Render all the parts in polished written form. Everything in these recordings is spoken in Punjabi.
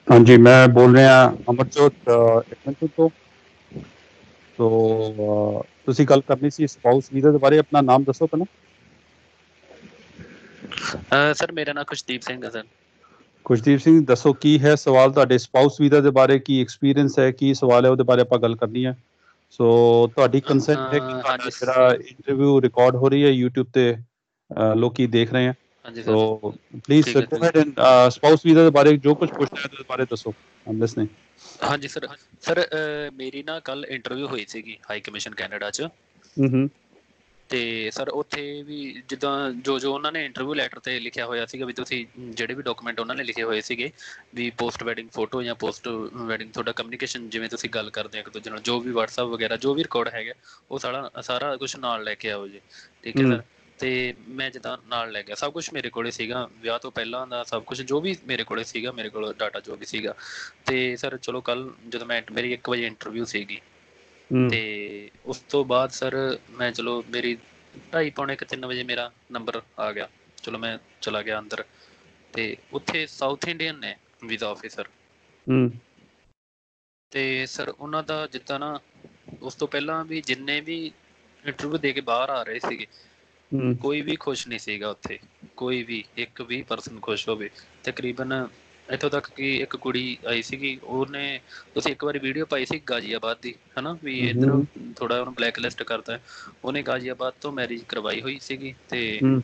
ਹਾਂਜੀ, ਮੈਂ ਬੋਲ ਰਿਹਾ ਅਮਰਜੋਤ ਐਡਮਿੰਟਨ ਤੋਂ। ਤੁਸੀਂ ਗੱਲ ਕਰਨੀ ਸੀ ਸਪਾਊਸ ਵੀਜ਼ਾ ਦੇ ਬਾਰੇ। ਆਪਣਾ ਨਾਮ ਦੱਸੋ ਪਹਿਲਾਂ। ਸਰ ਮੇਰਾ ਨਾਮ ਖੁਸ਼ਦੀਪ ਸਿੰਘ ਹੈ ਸਰ। ਖੁਸ਼ਦੀਪ ਸਿੰਘ, ਦੱਸੋ ਕੀ ਹੈ ਸਵਾਲ ਤੁਹਾਡੇ ਸਪਾਊਸ ਵੀਜ਼ਾ ਦੇ ਬਾਰੇ? ਕੀ ਐਕਸਪੀਰੀਅੰਸ ਹੈ, ਕੀ ਸਵਾਲ ਹੈ, ਉਹਦੇ ਬਾਰੇ ਆਪਾਂ ਗੱਲ ਕਰਨੀ ਹੈ। ਸੋ ਤੁਹਾਡੀ ਕੰਸੈਂਟ ਹੈ ਕਿ ਤੁਹਾਡਾ ਹਾਂਜੀ ਜਿਹੜਾ ਇੰਟਰਵਿਊ ਰਿਕਾਰਡ ਹੋ ਰਹੀ ਹੈ YouTube ਤੇ ਲੋਕੀ ਦੇਖ ਰਹੇ ਹੈ। ਹਾਂਜੀ ਸਰ। ਸੋ ਪਲੀਜ਼ ਠੀਕ ਹੈ ਗੋ ਠੀਕ ਅਹੈਡ ਐਂਡ ਸਪਾਊਸ ਵੀਜ਼ਾ ਦੇ ਬਾਰੇ ਜੋ ਕੁਝ ਪੁੱਛਣਾ ਹੈ ਉਹਦੇ ਬਾਰੇ ਦੱਸੋ। Am listening. ਹਾਂਜੀ ਸਰ। ਸਰ ਮੇਰੀ ਨਾ ਕੱਲ ਇੰਟਰਵਿਊ ਹੋਈ ਸੀਗੀ ਹਾਈ ਕਮਿਸ਼ਨ ਕੈਨੇਡਾ 'ਚ। ਹੂੰ। ਅਤੇ ਸਰ ਉੱਥੇ ਵੀ ਜਿੱਦਾਂ ਜੋ ਉਹਨਾਂ ਨੇ ਇੰਟਰਵਿਊ ਲੈਟਰ 'ਤੇ ਲਿਖਿਆ ਹੋਇਆ ਸੀਗਾ ਵੀ ਤੁਸੀਂ ਜਿਹੜੇ ਵੀ ਡਾਕੂਮੈਂਟ ਉਹਨਾਂ ਨੇ ਲਿਖੇ ਹੋਏ ਸੀਗੇ ਵੀ ਪੋਸਟ ਵੈਡਿੰਗ ਫੋਟੋ ਜਾਂ ਪੋਸਟ ਵੈਡਿੰਗ ਤੁਹਾਡਾ ਕਮਿਊਨੀਕੇਸ਼ਨ ਜਿਵੇਂ ਤੁਸੀਂ ਗੱਲ ਕਰਦੇ ਹੋ ਇੱਕ ਦੂਜੇ ਨਾਲ ਜੋ ਵੀ ਵਟਸਐਪ ਵਗੈਰਾ ਜੋ ਵੀ ਰਿਕਾਰਡ ਹੈਗਾ ਉਹ ਸਾਰਾ ਕੁਛ ਨਾਲ ਲੈ ਕੇ ਆਓ ਜੀ। ਠੀਕ ਹੈ ਹੂੰ ਸਰ। ਅਤੇ ਮੈਂ ਜਿੱਦਾਂ ਨਾਲ ਲੈ ਗਿਆ ਸਭ ਕੁਛ ਮੇਰੇ ਕੋਲ ਸੀਗਾ ਵਿਆਹ ਤੋਂ ਪਹਿਲਾਂ ਦਾ ਸਭ ਕੁਛ ਜੋ ਵੀ ਮੇਰੇ ਕੋਲ ਸੀਗਾ ਮੇਰੇ ਕੋਲ ਡਾਟਾ ਜੋ ਵੀ ਸੀਗਾ। ਅਤੇ ਸਰ ਚਲੋ ਕੱਲ੍ਹ ਜਦੋਂ ਮੇਰੀ 1 ਵਜੇ ਇੰਟਰਵਿਊ ਸੀਗੀ ਹੂੰ ਅਤੇ ਉਸ ਤੋਂ ਬਾਅਦ ਸਰ ਮੈਂ ਚਲੋ ਮੇਰੀ 2:30 ਪੌਣੇ 3 ਵਜੇ ਮੇਰਾ ਨੰਬਰ ਆ ਗਿਆ। ਚਲੋ ਮੈਂ ਚਲਾ ਗਿਆ ਅੰਦਰ ਅਤੇ ਉੱਥੇ ਸਾਊਥ ਇੰਡੀਅਨ ਨੇ ਵੀਜ਼ਾ ਆਫਿਸਰ। ਹੂੰ ਅਤੇ ਸਰ ਉਹਨਾਂ ਦਾ ਜਿੱਦਾਂ ਨਾ ਉਸ ਤੋਂ ਪਹਿਲਾਂ ਵੀ ਜਿੰਨੇ ਵੀ ਇੰਟਰਵਿਊ ਦੇ ਕੇ ਬਾਹਰ ਆ ਰਹੇ ਸੀਗੇ ਹੂੰ ਕੋਈ ਵੀ ਖੁਸ਼ ਨਹੀਂ ਸੀਗਾ ਉੱਥੇ। ਕੋਈ ਵੀ ਇੱਕ ਵੀ ਪਰਸਨ ਖੁਸ਼ ਹੋਵੇ। ਤਕਰੀਬਨ ਇੱਥੋਂ ਤੱਕ ਕਿ ਇੱਕ ਕੁੜੀ ਆਈ ਸੀਗੀ ਉਹਨੇ ਤੁਸੀਂ ਇੱਕ ਵਾਰੀ ਵੀਡੀਓ ਪਾਈ ਸੀ ਗਾਜ਼ੀਆਬਾਦ ਦੀ ਹੈ ਨਾ ਵੀ ਇੱਧਰ ਹੂੰ ਥੋੜ੍ਹਾ ਉਹਨੂੰ ਬਲੈਕ ਲਿਸਟ ਕਰਤਾ। ਉਹਨੇ ਗਾਜ਼ੀਆਬਾਦ ਤੋਂ ਮੈਰਿਜ ਕਰਵਾਈ ਹੋਈ ਸੀਗੀ ਅਤੇ ਹੂੰ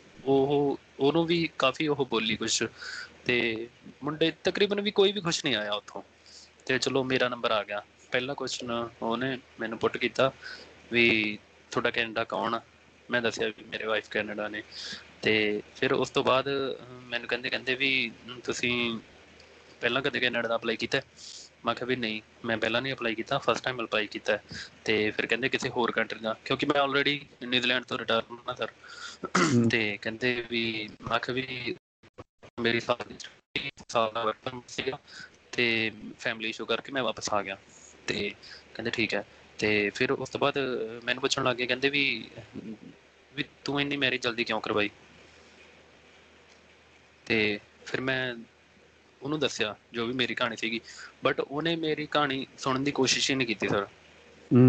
ਉਹਨੂੰ ਵੀ ਕਾਫੀ ਉਹ ਬੋਲੀ ਕੁਛ ਅਤੇ ਮੁੰਡੇ ਤਕਰੀਬਨ ਵੀ ਕੋਈ ਵੀ ਖੁਸ਼ ਨਹੀਂ ਆਇਆ ਉੱਥੋਂ। ਅਤੇ ਚਲੋ ਮੇਰਾ ਨੰਬਰ ਆ ਗਿਆ। ਪਹਿਲਾ ਕੁਸ਼ਚਨ ਉਹਨੇ ਮੈਨੂੰ ਪੁੱਟ ਕੀਤਾ ਵੀ ਤੁਹਾਡਾ ਕੈਨੇਡਾ ਕੌਣ ਆ। ਮੈਂ ਦੱਸਿਆ ਵੀ ਮੇਰੇ ਵਾਈਫ ਕੈਨੇਡਾ ਨੇ। ਅਤੇ ਫਿਰ ਉਸ ਤੋਂ ਬਾਅਦ ਮੈਨੂੰ ਕਹਿੰਦੇ ਵੀ ਤੁਸੀਂ ਪਹਿਲਾਂ ਕਦੇ ਕੈਨੇਡਾ ਦਾ ਅਪਲਾਈ ਕੀਤਾ? ਮੈਂ ਕਿਹਾ ਵੀ ਨਹੀਂ ਮੈਂ ਪਹਿਲਾਂ ਨਹੀਂ ਅਪਲਾਈ ਕੀਤਾ ਫਸਟ ਟਾਈਮ ਅਪਲਾਈ ਕੀਤਾ। ਅਤੇ ਫਿਰ ਕਹਿੰਦੇ ਕਿਸੇ ਹੋਰ ਕੰਟਰੀ ਦਾ ਕਿਉਂਕਿ ਮੈਂ ਆਲਰੇਡੀ ਨਿਊਜ਼ੀਲੈਂਡ ਤੋਂ ਰਿਟਰਨ ਹਾਂ ਸਰ। ਹੂੰ ਅਤੇ ਕਹਿੰਦੇ ਵੀ ਮੈਂ ਕਿਹਾ ਵੀ ਮੇਰੀ ਸਾਲ ਦਾ ਵਰਕ ਪਰਮਿਟ ਸੀਗਾ ਅਤੇ ਫੈਮਿਲੀ ਇਸ਼ੂ ਕਰਕੇ ਮੈਂ ਵਾਪਸ ਆ ਗਿਆ। ਅਤੇ ਕਹਿੰਦੇ ਠੀਕ ਹੈ। ਅਤੇ ਫਿਰ ਉਸ ਤੋਂ ਬਾਅਦ ਮੈਨੂੰ ਪੁੱਛਣ ਲੱਗ ਗਏ ਕਹਿੰਦੇ ਵੀ ਤੂੰ ਇੰਨੀ ਮੈਰਿਜ ਜਲਦੀ ਕਿਉਂ ਕਰਵਾਈ? ਅਤੇ ਫਿਰ ਮੈਂ ਉਹਨੂੰ ਦੱਸਿਆ ਜੋ ਵੀ ਮੇਰੀ ਕਹਾਣੀ ਸੀਗੀ ਬਟ ਉਹਨੇ ਮੇਰੀ ਕਹਾਣੀ ਸੁਣਨ ਦੀ ਕੋਸ਼ਿਸ਼ ਹੀ ਨਹੀਂ ਕੀਤੀ ਸਰ ਹੂੰ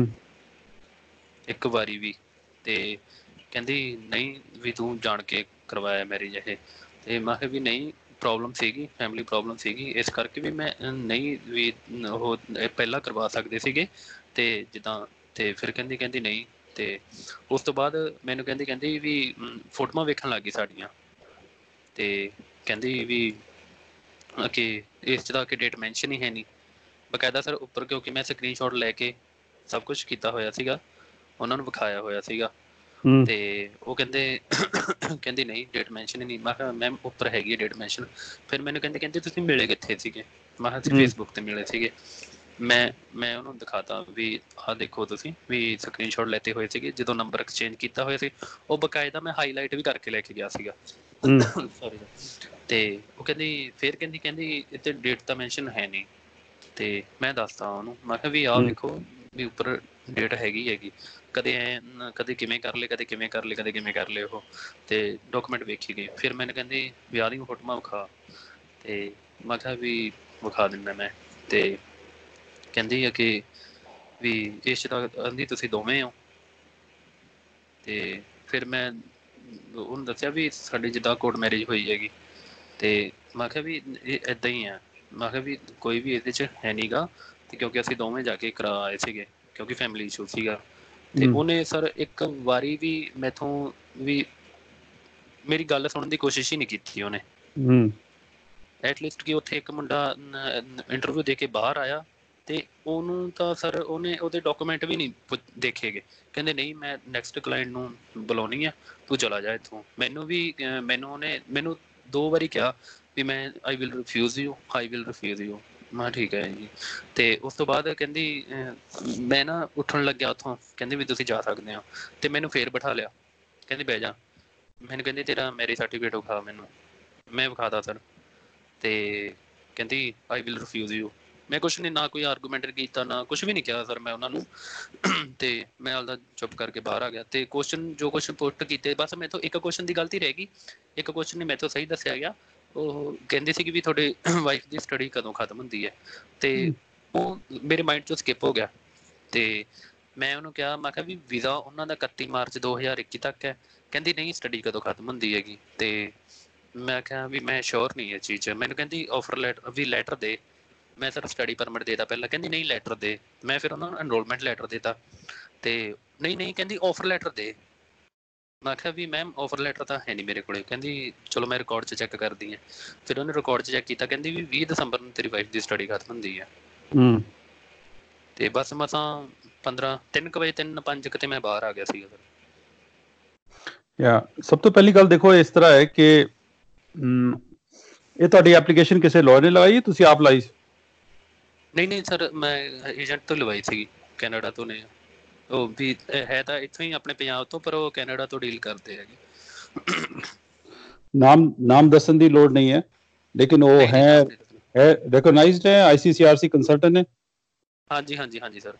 ਇੱਕ ਵਾਰੀ ਵੀ। ਅਤੇ ਕਹਿੰਦੀ ਨਹੀਂ ਵੀ ਤੂੰ ਜਾਣ ਕੇ ਕਰਵਾਇਆ ਮੈਰਿਜ ਇਹ। ਅਤੇ ਮੈਂ ਕਿਹਾ ਵੀ ਨਹੀਂ ਪ੍ਰੋਬਲਮ ਸੀਗੀ ਫੈਮਿਲੀ ਪ੍ਰੋਬਲਮ ਸੀਗੀ ਇਸ ਕਰਕੇ ਵੀ ਮੈਂ ਨਹੀਂ ਵੀ ਉਹ ਪਹਿਲਾਂ ਕਰਵਾ ਸਕਦੇ ਸੀਗੇ। ਅਤੇ ਜਿੱਦਾਂ ਅਤੇ ਫਿਰ ਕਹਿੰਦੀ ਨਹੀਂ। ਅਤੇ ਉਸ ਤੋਂ ਬਾਅਦ ਮੈਨੂੰ ਕਹਿੰਦੀ ਵੀ ਫੋਟੋਆਂ ਵੇਖਣ ਲੱਗ ਗਈ ਸਾਡੀਆਂ। ਅਤੇ ਕਹਿੰਦੀ ਵੀ ਕਿ ਇਸ 'ਚ ਤਾਂ ਕਿ ਡੇਟ ਮੈਨਸ਼ਨ ਹੀ ਹੈ ਨਹੀਂ ਬਕਾਇਦਾ ਸਰ ਉੱਪਰ ਕਿਉਂਕਿ ਮੈਂ ਸਕਰੀਨ ਸ਼ਾਟ ਲੈ ਕੇ ਸਭ ਕੁਛ ਕੀਤਾ ਹੋਇਆ ਸੀਗਾ ਉਹਨਾਂ ਨੂੰ ਵਿਖਾਇਆ ਹੋਇਆ ਸੀਗਾ। ਹੂੰ ਅਤੇ ਉਹ ਕਹਿੰਦੀ ਨਹੀਂ ਡੇਟ ਮੈਨਸ਼ਨ ਹੀ ਨਹੀਂ। ਮੈਂ ਕਿਹਾ ਮੈਮ ਉੱਪਰ ਹੈਗੀ ਹੈ ਡੇਟ ਮੈਨਸ਼ਨ। ਫਿਰ ਮੈਨੂੰ ਕਹਿੰਦੇ ਤੁਸੀਂ ਮਿਲੇ ਕਿੱਥੇ ਸੀਗੇ? ਮੈਂ ਕਿਹਾ ਅਸੀਂ ਹੂੰ ਫੇਸਬੁੱਕ 'ਤੇ ਮਿਲੇ ਸੀਗੇ। ਮੈਂ ਉਹਨੂੰ ਦਿਖਾਤਾ ਵੀ ਆਹ ਦੇਖੋ ਤੁਸੀਂ ਵੀ ਸਕਰੀਨ ਸ਼ਾਟ ਲੈਤੇ ਹੋਏ ਸੀਗੇ ਜਦੋਂ ਨੰਬਰ ਐਕਸਚੇਂਜ ਕੀਤਾ ਹੋਇਆ ਸੀ ਉਹ ਬਕਾਇਦਾ ਮੈਂ ਹਾਈਲਾਈਟ ਵੀ ਕਰਕੇ ਲੈ ਕੇ ਗਿਆ ਸੀਗਾ। ਹੂੰ ਸੋਰੀ ਅਤੇ ਉਹ ਫਿਰ ਕਹਿੰਦੀ ਇੱਥੇ ਡੇਟ ਤਾਂ ਮੈਨਸ਼ਨ ਹੈ ਨਹੀਂ। ਅਤੇ ਮੈਂ ਦੱਸਤਾ ਉਹਨੂੰ ਮੈਂ ਕਿਹਾ ਵੀ ਆਹ ਹੂੰ ਵੇਖੋ ਵੀ ਉੱਪਰ ਡੇਟ ਹੈਗੀ ਕਦੇ ਕਦੇ ਕਿਵੇਂ ਕਰ ਲਏ ਕਦੇ ਕਿਵੇਂ ਕਰ ਲਏ ਕਦੇ ਕਿਵੇਂ ਕਰ ਲਏ ਉਹ। ਅਤੇ ਡਾਕੂਮੈਂਟ ਵੇਖੀ ਗਏ ਫਿਰ ਮੈਨੂੰ ਕਹਿੰਦੀ ਵਿਆਹ ਦੀਆਂ ਫੋਟੋਆਂ ਵਿਖਾ। ਅਤੇ ਮੈਂ ਕਿਹਾ ਵੀ ਵਿਖਾ ਦਿੰਦਾ ਮੈਂ। ਅਤੇ ਕਹਿੰਦੀ ਆ ਕਿ ਵੀ ਇਸ 'ਚ ਤਾਂ ਕਹਿੰਦੀ ਤੁਸੀਂ ਦੋਵੇਂ ਹੋ। ਅਤੇ ਫਿਰ ਮੈਂ ਉਹਨੂੰ ਦੱਸਿਆ ਵੀ ਸਾਡੀ ਜਿੱਦਾਂ ਕੋਰਟ ਮੈਰਿਜ ਹੋਈ ਹੈਗੀ। ਅਤੇ ਮੈਂ ਕਿਹਾ ਵੀ ਇਹ ਇੱਦਾਂ ਹੀ ਆ। ਮੈਂ ਕਿਹਾ ਵੀ ਕੋਈ ਵੀ ਇਹਦੇ 'ਚ ਹੈ ਨਹੀਂ ਗਾ ਅਤੇ ਕਿਉਂਕਿ ਅਸੀਂ ਦੋਵੇਂ ਜਾ ਕੇ ਕਰਾ ਆਏ ਸੀਗੇ ਕਿਉਂਕਿ ਫੈਮਿਲੀ ਇਸ਼ੂ ਸੀਗਾ। ਅਤੇ ਹੂੰ ਉਹਨੇ ਸਰ ਇੱਕ ਵਾਰੀ ਵੀ ਮੈਥੋਂ ਵੀ ਮੇਰੀ ਗੱਲ ਸੁਣਨ ਦੀ ਕੋਸ਼ਿਸ਼ ਹੀ ਨਹੀਂ ਕੀਤੀ ਉਹਨੇ। ਹੂੰ ਐਟਲੀਸਟ ਕਿ ਉੱਥੇ ਇੱਕ ਮੁੰਡਾ ਇੰਟਰਵਿਊ ਦੇ ਕੇ ਬਾਹਰ ਆਇਆ ਅਤੇ ਉਹਨੂੰ ਤਾਂ ਸਰ ਉਹਨੇ ਉਹਦੇ ਡਾਕੂਮੈਂਟ ਵੀ ਨਹੀਂ ਦੇਖੇ ਗਏ। ਕਹਿੰਦੇ ਨਹੀਂ ਮੈਂ ਨੈਕਸਟ ਕਲਾਇੰਟ ਨੂੰ ਬੁਲਾਉਣੀ ਆ ਤੂੰ ਚਲਾ ਜਾ ਇੱਥੋਂ। ਮੈਨੂੰ ਉਹਨੇ ਮੈਨੂੰ 2 ਵਾਰੀ ਕਿਹਾ ਵੀ ਮੈਂ I will refuse you I will refuse you. ਮੈਂ ਠੀਕ ਹੈ ਜੀ। ਅਤੇ ਉਸ ਤੋਂ ਬਾਅਦ ਕਹਿੰਦੀ ਮੈਂ ਨਾ ਉੱਠਣ ਲੱਗਿਆ ਉੱਥੋਂ ਕਹਿੰਦੀ ਵੀ ਤੁਸੀਂ ਜਾ ਸਕਦੇ ਹੋ। ਅਤੇ ਮੈਨੂੰ ਫਿਰ ਬਿਠਾ ਲਿਆ ਕਹਿੰਦੀ ਬਹਿ ਜਾ। ਮੈਨੂੰ ਕਹਿੰਦੀ ਤੇਰਾ ਮੈਰਿਜ ਸਰਟੀਫਿਕੇਟ ਵਿਖਾ ਮੈਨੂੰ। ਮੈਂ ਵਿਖਾ ਤਾ ਸਰ ਅਤੇ ਕਹਿੰਦੀ ਆਈ ਵਿਲ ਰਿਫਿਊਜ਼ ਯੂ। ਮੈਂ ਕੁਛ ਨਹੀਂ ਨਾ ਕੋਈ ਆਰਗੂਮੈਂਟ ਕੀਤਾ ਨਾ ਕੁਛ ਵੀ ਨਹੀਂ ਕਿਹਾ ਸਰ ਮੈਂ ਉਹਨਾਂ ਨੂੰ। ਅਤੇ ਮੈਂ ਆਪਦਾ ਚੁੱਪ ਕਰਕੇ ਬਾਹਰ ਆ ਗਿਆ ਅਤੇ ਕੁਸ਼ਚਨ ਜੋ ਕੁਛ ਪੁੱਟ ਕੀਤੇ ਬਸ ਮੈਥੋਂ ਇੱਕ ਕੁਸ਼ਚਨ ਦੀ ਗਲਤੀ ਰਹਿ ਗਈ। ਇੱਕ ਕੁਸ਼ਚਨ ਨਹੀਂ ਮੈਥੋਂ ਸਹੀ ਦੱਸਿਆ ਗਿਆ ਉਹ ਕਹਿੰਦੇ ਸੀ ਕਿ ਵੀ ਤੁਹਾਡੇ ਵਾਈਫ ਦੀ ਸਟੱਡੀ ਕਦੋਂ ਖਤਮ ਹੁੰਦੀ ਹੈ, ਤੇ ਉਹ ਮੇਰੇ ਮਾਈਂਡ ਚੋਂ ਸਕਿਪ ਹੋ ਗਿਆ। ਤੇ ਮੈਂ ਉਹਨੂੰ ਕਿਹਾ, ਮੈਂ ਕਿਹਾ ਵੀ ਵੀਜ਼ਾ ਉਹਨਾਂ ਦਾ 31 ਮਾਰਚ 2021 ਤੱਕ ਹੈ। ਕਹਿੰਦੀ ਨਹੀਂ, ਸਟੱਡੀ ਕਦੋਂ ਖਤਮ ਹੁੰਦੀ ਹੈਗੀ। ਤੇ ਮੈਂ ਕਿਹਾ ਵੀ ਮੈਂ ਸ਼ੋਰ ਨਹੀਂ ਇਸ ਚੀਜ਼ 'ਚ। ਮੈਨੂੰ ਕਹਿੰਦੀ ਆਫਰ ਲੈਟਰ ਵੀ ਲੈਟਰ ਦੇ। ਮੈਂ ਸਰ ਸਟੱਡੀ ਪਰਮਿਟ ਦੇਤਾ ਪਹਿਲਾਂ। ਕਹਿੰਦੀ ਨਹੀਂ ਲੈਟਰ ਦੇ। ਮੈਂ ਫਿਰ ਉਹਨਾਂ ਨੂੰ ਐਨਰੋਲਮੈਂਟ ਲੈਟਰ ਦੇਤਾ। ਤੇ ਨਹੀਂ ਕਹਿੰਦੀ ਆਫਰ ਲੈਟਰ ਦੇ। ਮੈਂ ਕਿਹਾ ਵੀ ਮੈਮ ਆਫਰ ਲੈਟਰ ਤਾਂ ਹੈ ਨਹੀਂ ਮੇਰੇ ਕੋਲੇ। ਕਹਿੰਦੀ ਚਲੋ ਮੈਂ ਰਿਕਾਰਡ 'ਚ ਚੈੱਕ ਕਰਦੀ ਹਾਂ। ਫਿਰ ਉਹਨੇ ਰਿਕਾਰਡ 'ਚ ਚੈੱਕ ਕੀਤਾ, ਕਹਿੰਦੀ ਵੀ 20 ਦਸੰਬਰ ਨੂੰ ਤੇਰੀ ਵਾਈਫ ਦੀ ਸਟੱਡੀ ਖਤਮ ਹੁੰਦੀ ਹੈ। ਤੇ ਬਸ ਮਸਾਂ 3 ਵਜੇ 3-5 ਕਿਤੇ ਮੈਂ ਬਾਹਰ ਆ ਗਿਆ ਸੀਗਾ ਸਰ। ਸਭ ਤੋਂ ਪਹਿਲੀ ਗੱਲ ਦੇਖੋ, ਇਸ ਤਰ੍ਹਾਂ ਹੈ ਕਿ ਇਹ ਤੁਹਾਡੀ ਐਪਲੀਕੇਸ਼ਨ ਕਿਸੇ ਲਾਇਰ ਨੇ ਲਗਾਈ, ਤੁਸੀਂ ਆਪ ਲਾਈ? ਨਹੀਂ ਸਰ, ਮੈਂ ਏਜੰਟ ਤੋਂ ਲਵਾਈ ਸੀਗੀ, ਕੈਨੇਡਾ ਤੋਂ ਨੇ। ਉਹ ਵੀ ਹੈ ਤਾਂ ਇੱਥੋਂ ਹੀ ਆਪਣੇ ਪੰਜਾਬ ਤੋਂ, ਪਰ ਉਹ ਕੈਨੇਡਾ ਤੋਂ ਡੀਲ ਕਰਦੇ ਹੈਗੇ। ਨਾਮ ਦੱਸਣ ਦੀ ਲੋੜ ਨਹੀਂ ਹੈ, ਲੇਕਿਨ ਉਹ ਹੈ ਰਿਕਗਨਾਈਜ਼ਡ ਹੈ, ICCRC ਕੰਸਲਟੈਂਟ ਨੇ। ਹਾਂਜੀ ਸਰ।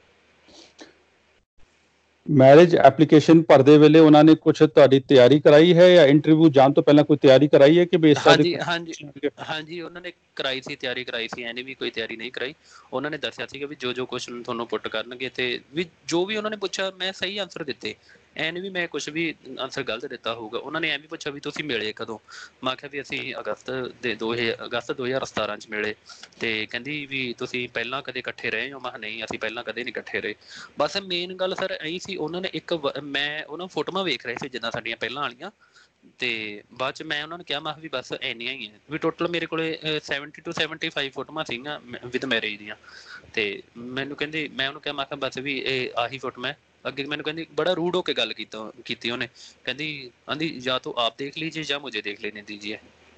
ਮੈਰਿਜ ਐਪਲੀਕੇਸ਼ਨ ਭਰਦੇ ਵੇਲੇ ਉਹਨਾਂ ਨੇ ਕੁਝ ਤੁਹਾਡੀ ਤਿਆਰੀ ਕਰਾਈ ਹੈ, ਜਾਂ ਇੰਟਰਵਿਊ ਜਾਣ ਤੋਂ ਪਹਿਲਾਂ ਕੋਈ ਤਿਆਰੀ ਕਰਾਈ ਹੈ ਕਿ ਬੇਸ? ਹਾਂਜੀ ਉਹਨਾਂ ਨੇ ਕਰਾਈ ਸੀ, ਤਿਆਰੀ ਕਰਾਈ ਸੀ। ਐਨੀ ਵੀ ਕੋਈ ਤਿਆਰੀ ਨਹੀਂ ਕਰਾਈ। ਉਹਨਾਂ ਨੇ ਦੱਸਿਆ ਸੀਗਾ ਵੀ ਜੋ ਕੁਐਸਚਨ ਤੁਹਾਨੂੰ ਪੁੱਟ ਕਰਨਗੇ, ਤੇ ਵੀ ਜੋ ਵੀ ਉਹਨਾਂ ਨੇ ਪੁੱਛਿਆ ਮੈਂ ਸਹੀ ਆਨਸਰ ਦਿੱਤੇ। ਐ ਨਹੀਂ ਵੀ ਮੈਂ ਕੁਝ ਵੀ ਆਨਸਰ ਗਲਤ ਦਿੱਤਾ ਹੋਊਗਾ। ਉਹਨਾਂ ਨੇ ਐ ਵੀ ਪੁੱਛਿਆ ਵੀ ਤੁਸੀਂ ਮਿਲੇ ਕਦੋਂ। ਮੈਂ ਕਿਹਾ ਵੀ ਅਸੀਂ ਅਗਸਤ 2017 'ਚ ਮਿਲੇ। ਤੇ ਕਹਿੰਦੀ ਵੀ ਤੁਸੀਂ ਪਹਿਲਾਂ ਕਦੇ ਇਕੱਠੇ ਰਹੇ ਹੋ? ਮੈਂ ਕਿਹਾ ਨਹੀਂ, ਅਸੀਂ ਪਹਿਲਾਂ ਕਦੇ ਨਹੀਂ ਇਕੱਠੇ ਰਹੇ। ਬਸ ਮੇਨ ਗੱਲ ਸਰ ਇਹੀ ਸੀ। ਉਹਨਾਂ ਨੇ ਮੈਂ ਉਹਨਾਂ ਫੋਟੋਆਂ ਵੇਖ ਰਹੇ ਸੀ ਜਿੱਦਾਂ ਸਾਡੀਆਂ ਪਹਿਲਾਂ ਵਾਲੀਆਂ। ਤੇ ਬਾਅਦ 'ਚ ਮੈਂ ਉਹਨਾਂ ਨੂੰ ਕਿਹਾ, ਮੈਂ ਕਿਹਾ ਵੀ ਬਸ ਇੰਨੀਆਂ ਹੀ ਹੈ ਵੀ। ਟੋਟਲ ਮੇਰੇ ਕੋਲੇ 70 to 75 ਫੋਟੋਆਂ ਸੀਗੀਆਂ ਵਿਦ ਮੈਰਿਜ ਦੀਆਂ। ਤੇ ਮੈਨੂੰ ਕਹਿੰਦੀ, ਮੈਂ ਉਹਨੂੰ ਕਿਹਾ, ਮੈਂ ਕਿਹਾ ਬਸ ਵੀ ਇਹ ਆਹੀ ਫੋਟੋ। ਮੈਂ ਅੱਗੇ ਮੈਨੂੰ ਕਹਿੰਦੀ, ਬੜਾ ਰੂਡ ਹੋ ਕੇ ਗੱਲ ਕੀਤੀ ਉਹਨੇ। ਕਹਿੰਦੀ ਜਾਂ ਤੋ ਆਪ ਦੇਖ ਲੀजिए ਜਾਂ ਮੁਝੇ ਦੇਖ ਲੈਣੇ दीजिए।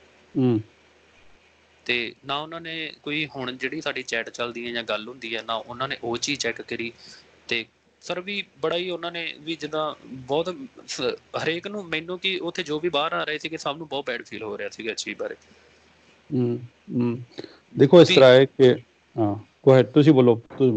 ਤੇ ਨਾ ਉਹਨਾਂ ਨੇ ਕੋਈ ਹੁਣ ਜਿਹੜੀ ਸਾਡੀ ਚੈਟ ਚੱਲਦੀ ਹੈ ਜਾਂ ਗੱਲ ਹੁੰਦੀ ਹੈ, ਨਾ ਉਹਨਾਂ ਨੇ ਉਹ ਚੀਜ਼ ਚੈੱਕ ਕਰੀ। ਤੇ ਸਰ ਵੀ ਬੜਾ ਹੀ ਉਹਨਾਂ ਨੇ ਵੀ ਜਿੱਦਾਂ ਬਹੁਤ ਹਰੇਕ ਨੂੰ, ਮੈਨੂੰ ਕਿ ਉੱਥੇ ਜੋ ਵੀ ਬਾਹਰ ਆ ਰਹੇ ਸੀਗੇ ਸਭ ਨੂੰ ਬਹੁਤ ਬੈਡ ਫੀਲ ਹੋ ਰਿਹਾ ਸੀਗਾ ਇਸ ਚੀਜ਼ ਬਾਰੇ। ਦੇਖੋ ਇਸ ਤਰ੍ਹਾਂ ਹੈ ਕਿ ਤੁਸੀਂ ਬੋਲੋ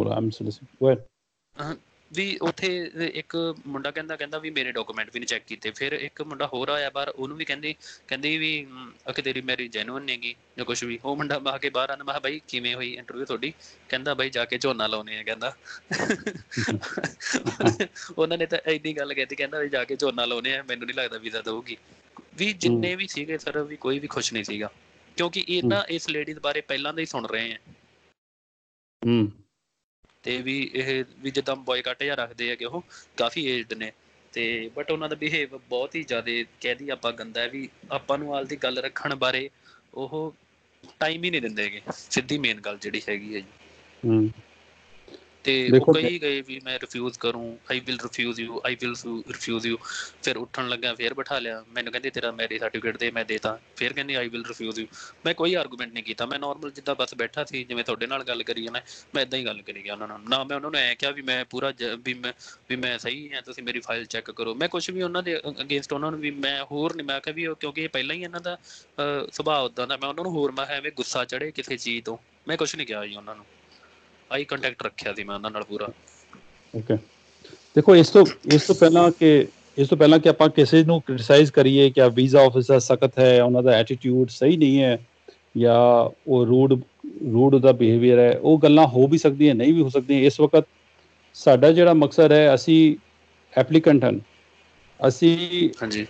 ਵੀ ਉੱਥੇ ਇੱਕ ਮੁੰਡਾ ਕਹਿੰਦਾ ਵੀ ਮੇਰੇ ਡਾਕੂਮੈਂਟ ਵੀ ਨਹੀਂ ਚੈੱਕ ਕੀਤੇ। ਫਿਰ ਇੱਕ ਮੁੰਡਾ ਹੋਰ ਆਇਆ ਬਾਹਰ, ਉਹਨੂੰ ਵੀ ਕਹਿੰਦੀ ਵੀ ਕਿ ਤੇਰੀ ਮੈਰਿਜ ਜੈਨੂਅਨ ਨੇਗੀ ਜਾਂ ਕੁਛ ਵੀ। ਉਹ ਮੁੰਡਾ ਆ ਕੇ ਬਾਹਰ ਆਉਂਦਾ। ਮੈਂ ਕਿਹਾ ਬਾਈ ਕਿਵੇਂ ਹੋਈ ਇੰਟਰਵਿਊ ਤੁਹਾਡੀ? ਕਹਿੰਦਾ ਬਾਈ ਜਾ ਕੇ ਝੋਨਾ ਲਾਉਣੇ ਆ। ਕਹਿੰਦਾ ਉਹਨਾਂ ਨੇ ਤਾਂ ਇੰਨੀ ਗੱਲ ਕਹਿਤੀ, ਕਹਿੰਦਾ ਵੀ ਜਾ ਕੇ ਝੋਨਾ ਲਾਉਣੇ ਆ, ਮੈਨੂੰ ਨਹੀਂ ਲੱਗਦਾ ਵੀਜ਼ਾ ਦਊਗੀ। ਵੀ ਜਿੰਨੇ ਵੀ ਸੀਗੇ ਸਰ, ਵੀ ਕੋਈ ਵੀ ਖੁਸ਼ ਨਹੀਂ ਸੀਗਾ, ਕਿਉਂਕਿ ਇਹਨਾਂ ਇਸ ਲੇਡੀਜ਼ ਬਾਰੇ ਪਹਿਲਾਂ ਦਾ ਹੀ ਸੁਣ ਰਹੇ ਆ। ਤੇ ਵੀ ਇਹ ਵੀ ਜਿੱਦਾਂ ਬॉयਕਟ ਜਿਹਾ ਰੱਖਦੇ ਹੈਗੇ, ਉਹ ਕਾਫੀ ਏਜਡ ਨੇ। ਤੇ ਬਟ ਉਹਨਾਂ ਦਾ ਬਿਹੇਵ ਬਹੁਤ ਹੀ ਜ਼ਿਆਦਾ ਕਹਿ ਦਈਏ ਆਪਾਂ ਗੰਦਾ ਹੈ। ਵੀ ਆਪਾਂ ਨੂੰ ਆਲ ਦੀ ਗੱਲ ਰੱਖਣ ਬਾਰੇ ਉਹ ਟਾਈਮ ਹੀ ਨਹੀਂ ਦਿੰਦੇ ਹੈਗੇ, ਸਿੱਧੀ ਮੇਨ ਗੱਲ ਜਿਹੜੀ ਹੈਗੀ ਹੈ ਜੀ। ਤੇ ਉਹ ਕਹੀ ਗਏ ਵੀ ਮੈਂ ਰਿਫਿਊਜ਼ ਕਰੂੰ, ਆਈ ਵਿਲ ਰਿਫਿਊਜ਼ ਯੂ। ਫਿਰ ਉੱਠਣ ਲੱਗਾ ਫਿਰ ਬਿਠਾ ਲਿਆ। ਮੈਨੂੰ ਕਹਿੰਦੀ ਤੇਰਾ ਮੈਰਿਜ ਸਰਟੀਫਿਕੇਟ ਦੇ। ਮੈਂ ਦੇਤਾ। ਫਿਰ ਕਹਿੰਦੀ ਆਈ ਵਿਲ ਰਿਫਿਊਜ਼ ਯੂ। ਮੈਂ ਕੋਈ ਆਰਗੂਮੈਂਟ ਨਹੀਂ ਕੀਤਾ। ਮੈਂ ਨੋਰਮਲ ਜਿੱਦਾਂ ਬਸ ਬੈਠਾ ਸੀ, ਜਿਵੇਂ ਤੁਹਾਡੇ ਨਾਲ ਗੱਲ ਕਰੀ ਜਾਣਾ, ਮੈਂ ਇੱਦਾਂ ਹੀ ਗੱਲ ਕਰੀ ਗਿਆ ਉਹਨਾਂ ਨਾਲ। ਨਾ ਮੈਂ ਉਹਨਾਂ ਨੂੰ ਐਂ ਕਿਹਾ ਵੀ ਮੈਂ ਪੂਰਾ ਵੀ ਮੈਂ ਸਹੀ ਹਾਂ, ਤੁਸੀਂ ਮੇਰੀ ਫਾਈਲ ਚੈੱਕ ਕਰੋ। ਮੈਂ ਕੁਛ ਵੀ ਉਹਨਾਂ ਦੇ ਅਗੇਂਸਟ ਉਹਨਾਂ ਨੂੰ ਵੀ ਮੈਂ ਹੋਰ ਨਹੀਂ। ਮੈਂ ਕਿਹਾ ਵੀ ਕਿਉਂਕਿ ਇਹ ਪਹਿਲਾਂ ਹੀ ਇਹਨਾਂ ਦਾ ਸੁਭਾਅ ਉੱਦਾਂ ਦਾ, ਮੈਂ ਉਹਨਾਂ ਨੂੰ ਹੋਰ ਮੈਂ ਐਵੇਂ ਗੁੱਸਾ ਚੜ੍ਹੇ ਕਿਸੇ ਚੀਜ਼ ਤੋਂ ਮੈਂ ਕੁਛ ਨਹੀਂ ਕਿਹਾ ਜੀ ਉਹਨਾਂ ਨੂੰ। ਆਈ ਕੰਟੈਕਟ ਰੱਖਿਆ ਸੀ ਮੈਂ ਉਹਨਾਂ ਨਾਲ ਪੂਰਾ। ਓਕੇ, ਦੇਖੋ ਇਸ ਤੋਂ ਪਹਿਲਾਂ ਕਿ ਆਪਾਂ ਕਿਸੇ ਨੂੰ ਕ੍ਰਿਟਿਸਾਈਜ਼ ਕਰੀਏ ਕਿ ਵੀਜ਼ਾ ਆਫਿਸਰ ਸਖਤ ਹੈ, ਉਹਨਾਂ ਦਾ ਐਟੀਟਿਊਡ ਸਹੀ ਨਹੀਂ ਹੈ, ਜਾਂ ਉਹ ਰੂਡ ਦਾ ਬਿਹੇਵੀਅਰ ਹੈ, ਉਹ ਗੱਲਾਂ ਹੋ ਵੀ ਸਕਦੀਆਂ, ਨਹੀਂ ਵੀ ਹੋ ਸਕਦੀਆਂ। ਇਸ ਵਕਤ ਸਾਡਾ ਜਿਹੜਾ ਮਕਸਦ ਹੈ, ਅਸੀਂ ਐਪਲੀਕੈਂਟ ਹਨ। ਅਸੀਂ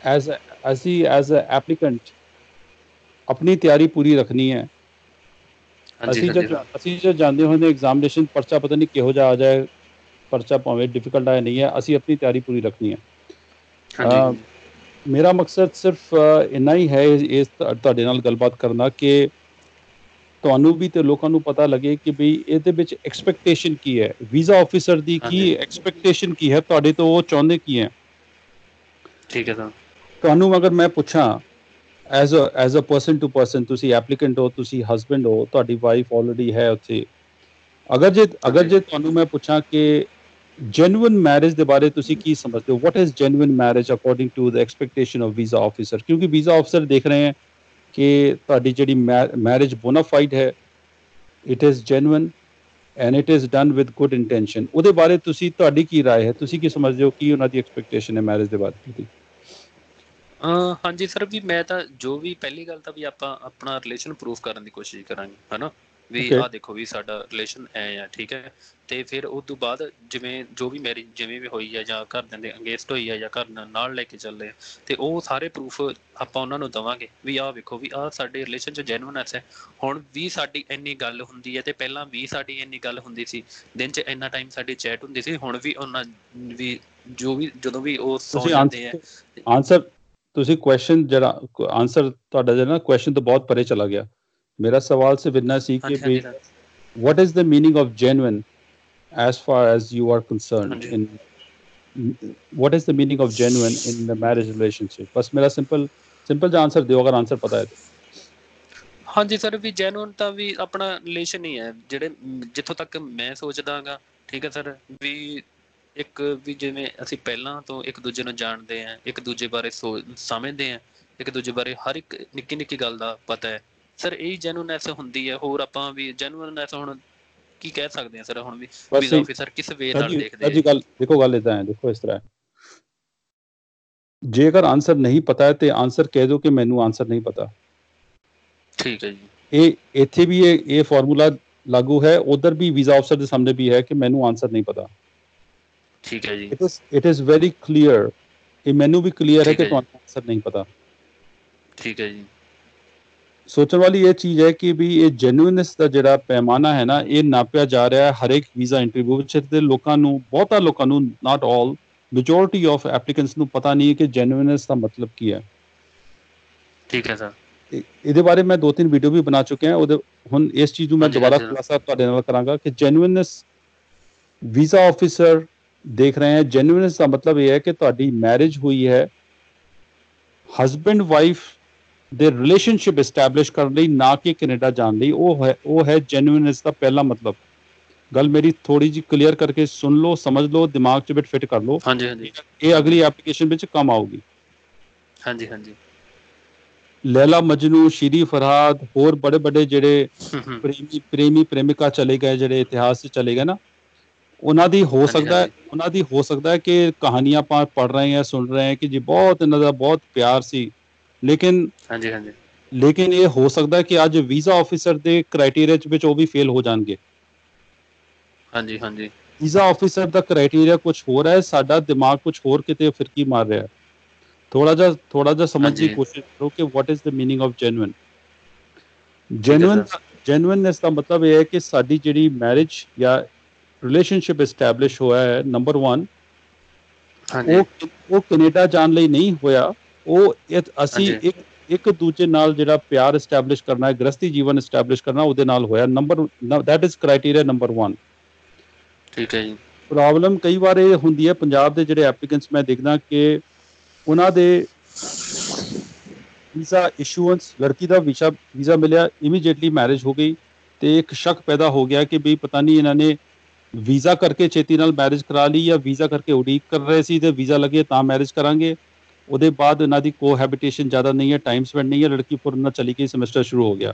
ਐਜ਼ ਅ ਐਪਲੀਕੈਂਟ ਆਪਣੀ ਤਿਆਰੀ ਪੂਰੀ ਰੱਖਣੀ ਹੈ। ਅਸੀਂ ਜਦ ਜਾਂਦੇ ਹੋਏ ਨੇ ਐਗਜ਼ਾਮੀਨੇਸ਼ਨ, ਪਰਚਾ ਪਤਾ ਨਹੀਂ ਕਿਹੋ ਜਿਹਾ ਆ ਜਾਏ, ਪਰਚਾ ਭਾਵੇਂ ਡਿਫਿਕਲਟ ਆਏ ਨਹੀਂ ਹੈ, ਅਸੀਂ ਆਪਣੀ ਤਿਆਰੀ ਪੂਰੀ ਰੱਖਣੀ ਹੈ। ਮੇਰਾ ਮਕਸਦ ਸਿਰਫ ਇੰਨਾ ਹੀ ਹੈ ਇਸ ਤੁਹਾਡੇ ਨਾਲ ਗੱਲਬਾਤ ਕਰਨਾ, ਕਿ ਤੁਹਾਨੂੰ ਵੀ ਤੇ ਲੋਕਾਂ ਨੂੰ ਪਤਾ ਲੱਗੇ ਕਿ ਬਈ ਇਹਦੇ ਵਿੱਚ ਐਕਸਪੈਕਟੇਸ਼ਨ ਕੀ ਹੈ, ਵੀਜ਼ਾ ਆਫਿਸਰ ਦੀ ਕੀ ਐਕਸਪੈਕਟੇਸ਼ਨ ਕੀ ਹੈ ਤੁਹਾਡੇ ਤੋਂ, ਉਹ ਚਾਹੁੰਦੇ ਕੀ ਹੈ। ਠੀਕ ਹੈ ਸਰ। ਤੁਹਾਨੂੰ ਅਗਰ ਮੈਂ ਪੁੱਛਾਂ as a person to person, ਤੁਸੀਂ ਐਪਲੀਕੈਂਟ ਹੋ, ਤੁਸੀਂ ਹਸਬੈਂਡ ਹੋ, ਤੁਹਾਡੀ ਵਾਈਫ ਆਲਰੇਡੀ ਹੈ ਉੱਥੇ, ਅਗਰ ਜੇ ਤੁਹਾਨੂੰ ਮੈਂ ਪੁੱਛਾਂ ਕਿ ਜੈਨੂਅਨ ਮੈਰਿਜ ਦੇ ਬਾਰੇ ਤੁਸੀਂ ਕੀ ਸਮਝਦੇ ਹੋ, what is genuine marriage according to the expectation of visa officer? ਕਿਉਂਕਿ ਵੀਜ਼ਾ ਆਫਿਸਰ ਦੇਖ ਰਹੇ ਹੈ ਕਿ ਤੁਹਾਡੀ ਜਿਹੜੀ ਮੈਰਿਜ ਬੋਨਾਫਾਈਡ ਹੈ, it is genuine and it is done with good intention. ਉਹਦੇ ਬਾਰੇ ਤੁਹਾਡੀ ਕੀ ਰਾਏ ਹੈ? ਤੁਸੀਂ ਕੀ ਸਮਝਦੇ ਹੋ, ਕੀ ਉਹਨਾਂ ਦੀ ਐਕਸਪੈਕਟੇਸ਼ਨ ਹੈ ਮੈਰਿਜ ਦੇ ਬਾਰੇ? ਹਾਂਜੀ ਸਰ, ਵੀ ਮੈਂ ਤਾਂ ਜੋ ਵੀ ਪਹਿਲੀ ਗੱਲ ਤਾਂ ਵੀ ਆਪਾਂ ਆਪਣਾ ਰਿਲੇਸ਼ਨ ਪ੍ਰੂਫ ਕਰਨ ਦੀ ਕੋਸ਼ਿਸ਼ ਕਰਾਂਗੇ, ਹਨਾ ਵੀ ਓਕੇ ਆਹ ਦੇਖੋ ਵੀ ਸਾਡਾ ਰਿਲੇਸ਼ਨ ਐ ਆ, ਠੀਕ ਹੈ। ਤੇ ਫਿਰ ਉਸ ਤੋਂ ਬਾਅਦ ਜਿਵੇਂ ਜੋ ਵੀ ਮੈਰਿਜ ਜਿਵੇਂ ਵੀ ਹੋਈ ਹੈ ਜਾਂ ਘਰਦਿਆਂ ਦੇ ਅੰਗੇਜਡ ਹੋਈ ਹੈ ਜਾਂ ਘਰ ਨਾਲ ਲੈ ਕੇ ਚੱਲੇ, ਤੇ ਉਹ ਸਾਰੇ ਪ੍ਰੂਫ ਆਪਾਂ ਉਹਨਾਂ ਨੂੰ ਦੇਵਾਂਗੇ ਵੀ ਆਹ ਵੇਖੋ ਵੀ ਆਹ ਸਾਡੇ ਰਿਲੇਸ਼ਨ 'ਚ ਜੈਨੂਇਨੈਸ ਹੈ। ਹੁਣ ਵੀ ਸਾਡੀ ਇੰਨੀ ਗੱਲ ਹੁੰਦੀ ਹੈ ਤੇ ਪਹਿਲਾਂ ਵੀ ਸਾਡੀ ਇੰਨੀ ਗੱਲ ਹੁੰਦੀ ਸੀ, ਦਿਨ 'ਚ ਇੰਨਾ ਟਾਈਮ ਸਾਡੀ ਚੈਟ ਹੁੰਦੀ ਸੀ, ਹੁਣ ਵੀ ਉਹਨਾਂ ਵੀ ਜੋ ਵੀ ਜਦੋਂ ਵੀ ਉਹ ਸੌਂ ਤੁਸੀਂ ਜਾਂਦੇ ਹੈ। ਆਨਸਰ ਤੁਸੀਂ ਕੁਐਸਚਨ ਜਿਹੜਾ ਆਨਸਰ ਤੁਹਾਡਾ ਜਿਹੜਾ ਨਾ ਕੁਐਸਚਨ ਤੋਂ ਬਹੁਤ ਪਰੇ ਚਲਾ ਗਿਆ। ਮੇਰਾ ਸਵਾਲ ਸਿਰਫ ਇੰਨਾ ਸੀ ਕਿ ਹਾਂਜੀ ਵੀ ਹਾਂਜੀ sir. what is the meaning of genuine as far as you are concerned ਹਾਂਜੀ in what is the meaning of genuine in the marriage relationship? बस मेरा सिंपल ਜਿਹਾ आंसर ਦਿਓ, ਅਗਰ आंसर ਪਤਾ ਹੈ तो। ਹਾਂਜੀ ਸਰ, ਵੀ ਜੈਨੂਅਨ ਤਾਂ ਵੀ ਆਪਣਾ ਰਿਲੇਸ਼ਨ ਹੀ ਹੈ, ਜਿਹੜੇ ਜਿੱਥੋਂ ਤੱਕ ਮੈਂ ਸੋਚਦਾ ਗਾ, ਠੀਕ ਹੈ ਸਰ। ਵੀ ਇੱਕ ਵੀ ਜਿਵੇਂ ਅਸੀਂ ਪਹਿਲਾਂ ਤੋਂ ਇੱਕ ਦੂਜੇ ਨੂੰ ਜਾਣਦੇ ਹਾਂ, ਇੱਕ ਦੂਜੇ ਬਾਰੇ ਸਮਝਦੇ ਹਾਂ, ਇੱਕ ਦੂਜੇ ਬਾਰੇ ਹਰ ਇੱਕ ਨਿੱਕੀ ਨਿੱਕੀ ਗੱਲ ਦਾ ਪਤਾ ਹੈ ਸਰ, ਇਹੀ ਜੈਨੂਅਨੈਸ ਹੁੰਦੀ ਹੈ। ਹੋਰ ਆਪਾਂ ਵੀ ਜੈਨੂਅਨੈਸ ਹੁਣ ਕੀ ਕਹਿ ਸਕਦੇ ਹਾਂ ਸਰ, ਹੁਣ ਵੀ ਬਸ ਵੀਜ਼ਾ ਆਫਿਸਰ ਕਿਸ ਵੇ ਨਾਲ ਦੇਖਦੇ ਆ ਜੀ ਜੀ। ਗੱਲ ਦੇਖੋ, ਗੱਲ ਇਦਾਂ ਹੈ, ਦੇਖੋ ਇਸ ਤਰ੍ਹਾਂ ਹੈ, ਜੇਕਰ ਆਨਸਰ ਨਹੀਂ ਪਤਾ ਹੈ ਤੇ ਆਨਸਰ ਕਹਿ ਦਿਓ ਕਿ ਮੈਨੂੰ ਆਨਸਰ ਨਹੀਂ ਪਤਾ। ਠੀਕ ਹੈ ਜੀ। ਇਹ ਇੱਥੇ ਵੀ ਇਹ ਫਾਰਮੂਲਾ ਲਾਗੂ ਹੈ, ਉਧਰ ਵੀ ਵੀਜ਼ਾ ਅਫਸਰ ਦੇ ਸਾਹਮਣੇ ਵੀ ਹੈ ਕਿ ਮੈਨੂੰ ਆਨਸਰ ਨਹੀਂ ਪਤਾ। ਠੀਕ ਹੈ ਜੀ। ਇਟ ਇਜ਼ ਵੈਰੀ ਕਲੀਅਰ, ਇਹ ਮੈਨੂੰ ਵੀ ਕਲੀਅਰ ਹੈ ਠੀਕ ਕਿ ਹੈ ਜੀ। ਤੁਹਾਨੂੰ ਆਨਸਰ ਨਹੀਂ ਪਤਾ। ਠੀਕ ਹੈ ਜੀ। ਸੋਚਣ ਵਾਲੀ ਇਹ ਚੀਜ਼ ਹੈ ਕਿ ਵੀ ਇਹ ਜੈਨੂਇਨੈਸ ਦਾ ਜਿਹੜਾ ਪੈਮਾਨਾ ਹੈ ਨਾ, ਇਹ ਨਾਪਿਆ ਜਾ ਰਿਹਾ ਹੈ ਹਰੇਕ ਵੀਜ਼ਾ ਇੰਟਰਵਿਊ ਵਿੱਚ, ਤੇ ਲੋਕਾਂ ਨੂੰ, ਬਹੁਤਾ ਲੋਕਾਂ ਨੂੰ, not all, majority of applicants ਨੂੰ ਪਤਾ ਨਹੀਂ ਹੈ ਕਿ ਜੈਨੂਇਨੈਸ ਦਾ ਮਤਲਬ ਕੀ ਹੈ। ਠੀਕ ਹੈ ਸਰ। ਇਹਦੇ ਬਾਰੇ ਮੈਂ 2-3 ਵੀਡੀਓ ਵੀ ਬਣਾ ਚੁੱਕਿਆ ਹਾਂ। ਉਹਦੇ ਹੁਣ ਇਸ ਚੀਜ਼ ਨੂੰ ਮੈਂ ਹਾਂਜੀ ਦੁਬਾਰਾ ਹਾਂਜੀ ਖੁਲਾਸਾ ਤੁਹਾਡੇ ਨਾਲ ਕਰਾਂਗਾ ਕਿ ਜੈਨੂਇਨੈਸ ਵੀਜ਼ਾ ਆਫਿਸਰ ਦੇਖ ਰਹੇ ਹੈ। ਜੈਨੂਇਨੈਸ ਦਾ ਮਤਲਬ ਇਹ ਹੈ ਕਿ ਤੁਹਾਡੀ ਮੈਰਿਜ ਹੋਈ ਹੈ, ਹਸਬੈਂਡ ਵਾਈਫ ਦੇ ਰਿਲੇਸ਼ਨਸ਼ਿਪ ਐਸਟੈਬਲਿਸ਼ ਕਰਨ ਲਈ, ਨਾ ਕਿ ਕੈਨੇਡਾ ਜਾਣ ਲਈ। ਉਹ ਹੈ ਜੈਨੂਇਨੈਸ ਦਾ ਪਹਿਲਾ ਮਤਲਬ। ਗੱਲ ਮੇਰੀ ਥੋੜੀ ਜਿਹੀ ਕਲੀਅਰ ਕਰਕੇ ਸੁਣ ਲਓ, ਸਮਝ ਲਓ, ਦਿਮਾਗ 'ਚ ਬਿਟ ਫਿੱਟ ਕਰ ਲਓ। ਹਾਂਜੀ ਹਾਂਜੀ ਇਹ ਹਾਂਜੀ ਅਗਲੀ ਐਪਲੀਕੇਸ਼ਨ ਵਿੱਚ ਕੰਮ ਆਊਗੀ। ਹਾਂਜੀ ਹਾਂਜੀ। ਲੈਲਾ ਮਜਨੂ, ਸ਼ੀਰੀ ਫਰਹਾਦ, ਹੋਰ ਬੜੇ ਬੜੇ ਜਿਹੜੇ ਪ੍ਰੇਮੀ ਪ੍ਰੇਮਿਕਾ ਚਲੇ ਗਏ, ਜਿਹੜੇ ਇਤਿਹਾਸ 'ਚ ਚਲੇ ਗਏ ਨਾ, ਉਹਨਾਂ ਦੀ ਹੋ ਹਾਂਜੀ ਸਕਦਾ ਹੈ, ਹਾਂਜੀ ਕਿ ਕਹਾਣੀਆਂ ਆਪਾਂ ਪੜ੍ਹ ਰਹੇ ਹਾਂ, ਸੁਣ ਰਹੇ ਹਾਂ ਕਿ ਜੀ ਬਹੁਤ ਇਹਨਾਂ ਦਾ ਬਹੁਤ ਪਿਆਰ ਸੀ, ਲੇਕਿਨ ਹਾਂਜੀ ਹਾਂਜੀ ਇਹ ਹੋ ਸਕਦਾ ਹੈ ਕਿ ਅੱਜ ਵੀਜ਼ਾ ਆਫਿਸਰ ਦੇ ਕ੍ਰਾਈਟੇਰੀਆ ਵਿੱਚ ਉਹ ਵੀ ਫੇਲ ਹੋ ਜਾਣਗੇ। ਹਾਂਜੀ ਹਾਂਜੀ। ਵੀਜ਼ਾ ਆਫਿਸਰ ਦਾ ਕ੍ਰਾਈਟੇਰੀਆ ਕੁਝ ਹੋਰ ਹੈ, ਸਾਡਾ ਦਿਮਾਗ ਕੁਝ ਹੋਰ ਕਿਤੇ ਫਿਰਕੀ ਮਾਰ ਰਿਹਾ ਹੈ। ਥੋੜਾ ਜਿਹਾ ਸਮਝਣ ਦੀ ਹਾਂਜੀ ਕੋਸ਼ਿਸ਼ ਕਰੋ ਕਿ what is the meaning of genuine. ਠੀਕ ਹੈ ਸਰ। ਜੈਨੂਇਨਨੈਸ ਦਾ ਮਤਲਬ ਇਹ ਹੈ ਕਿ ਸਾਡੀ ਜਿਹੜੀ ਮੈਰਿਜ ਜਾਂ ਰਿਲੇਸ਼ਨਸ਼ਿਪ ਐਸਟੈਬਲਿਸ਼ ਹੋਇਆ ਹੈ, ਨੰਬਰ 1, ਹਾਂਜੀ ਉਹ ਕੈਨੇਡਾ ਜਾਣ ਲਈ ਨਹੀਂ ਹੋਇਆ। ਅਸੀਂ ਹਾਂਜੀ ਇੱਕ ਦੂਜੇ ਨਾਲ ਜਿਹੜਾ ਪਿਆਰ ਐਸਟੈਬਲਿਸ਼ ਕਰਨਾ ਹੈ, ਗ੍ਰਸਤੀ ਜੀਵਨ ਐਸਟੈਬਲਿਸ਼ ਕਰਨਾ, ਉਹਦੇ ਨਾਲ ਹੋਇਆ। That is criteria number 1। ਠੀਕ ਹੈ ਜੀ। ਪ੍ਰੋਬਲਮ ਕਈ ਵਾਰ ਇਹ ਹੁੰਦੀ ਹੈ, ਪੰਜਾਬ ਦੇ ਜਿਹੜੇ ਐਪਲੀਕੈਂਟਸ ਮੈਂ ਦੇਖਦਾ ਕਿ ਉਹਨਾਂ ਦੇ ਵੀਜ਼ਾ ਇਸ਼ੂਐਂਸ, ਲੜਕੀ ਦਾ ਵੀਜ਼ਾ ਮਿਲਿਆ, ਇਮੀਡੀਏਟਲੀ ਮੈਰਿਜ ਹੋ ਗਈ, ਤੇ ਇੱਕ ਸ਼ੱਕ ਪੈਦਾ ਹੋ ਗਿਆ ਕਿ ਵੀ ਪਤਾ ਨਹੀਂ ਇਹਨਾਂ ਨੇ ਵੀਜ਼ਾ ਕਰਕੇ ਛੇਤੀ ਨਾਲ ਮੈਰਿਜ ਕਰਾ ਲਈ ਜਾਂ ਵੀਜ਼ਾ ਕਰਕੇ ਉਡੀਕ ਕਰ ਰਹੇ ਸੀ ਤੇ ਵੀਜ਼ਾ ਲੱਗੇ ਤਾਂ ਮੈਰਿਜ ਕਰਾਂਗੇ। ਉਹਦੇ ਬਾਅਦ ਇਹਨਾਂ ਦੀ ਕੋਹੈਬਿਟੇਸ਼ਨ ਜ਼ਿਆਦਾ ਨਹੀਂ ਹੈ, ਟਾਈਮ ਸਪੈਂਡ ਨਹੀਂ ਹੈ, ਲੜਕੀ ਫੌਰਨ ਨਾਲ ਚਲੀ ਗਈ, ਸਮੈਸਟਰ ਸ਼ੁਰੂ ਹੋ ਗਿਆ।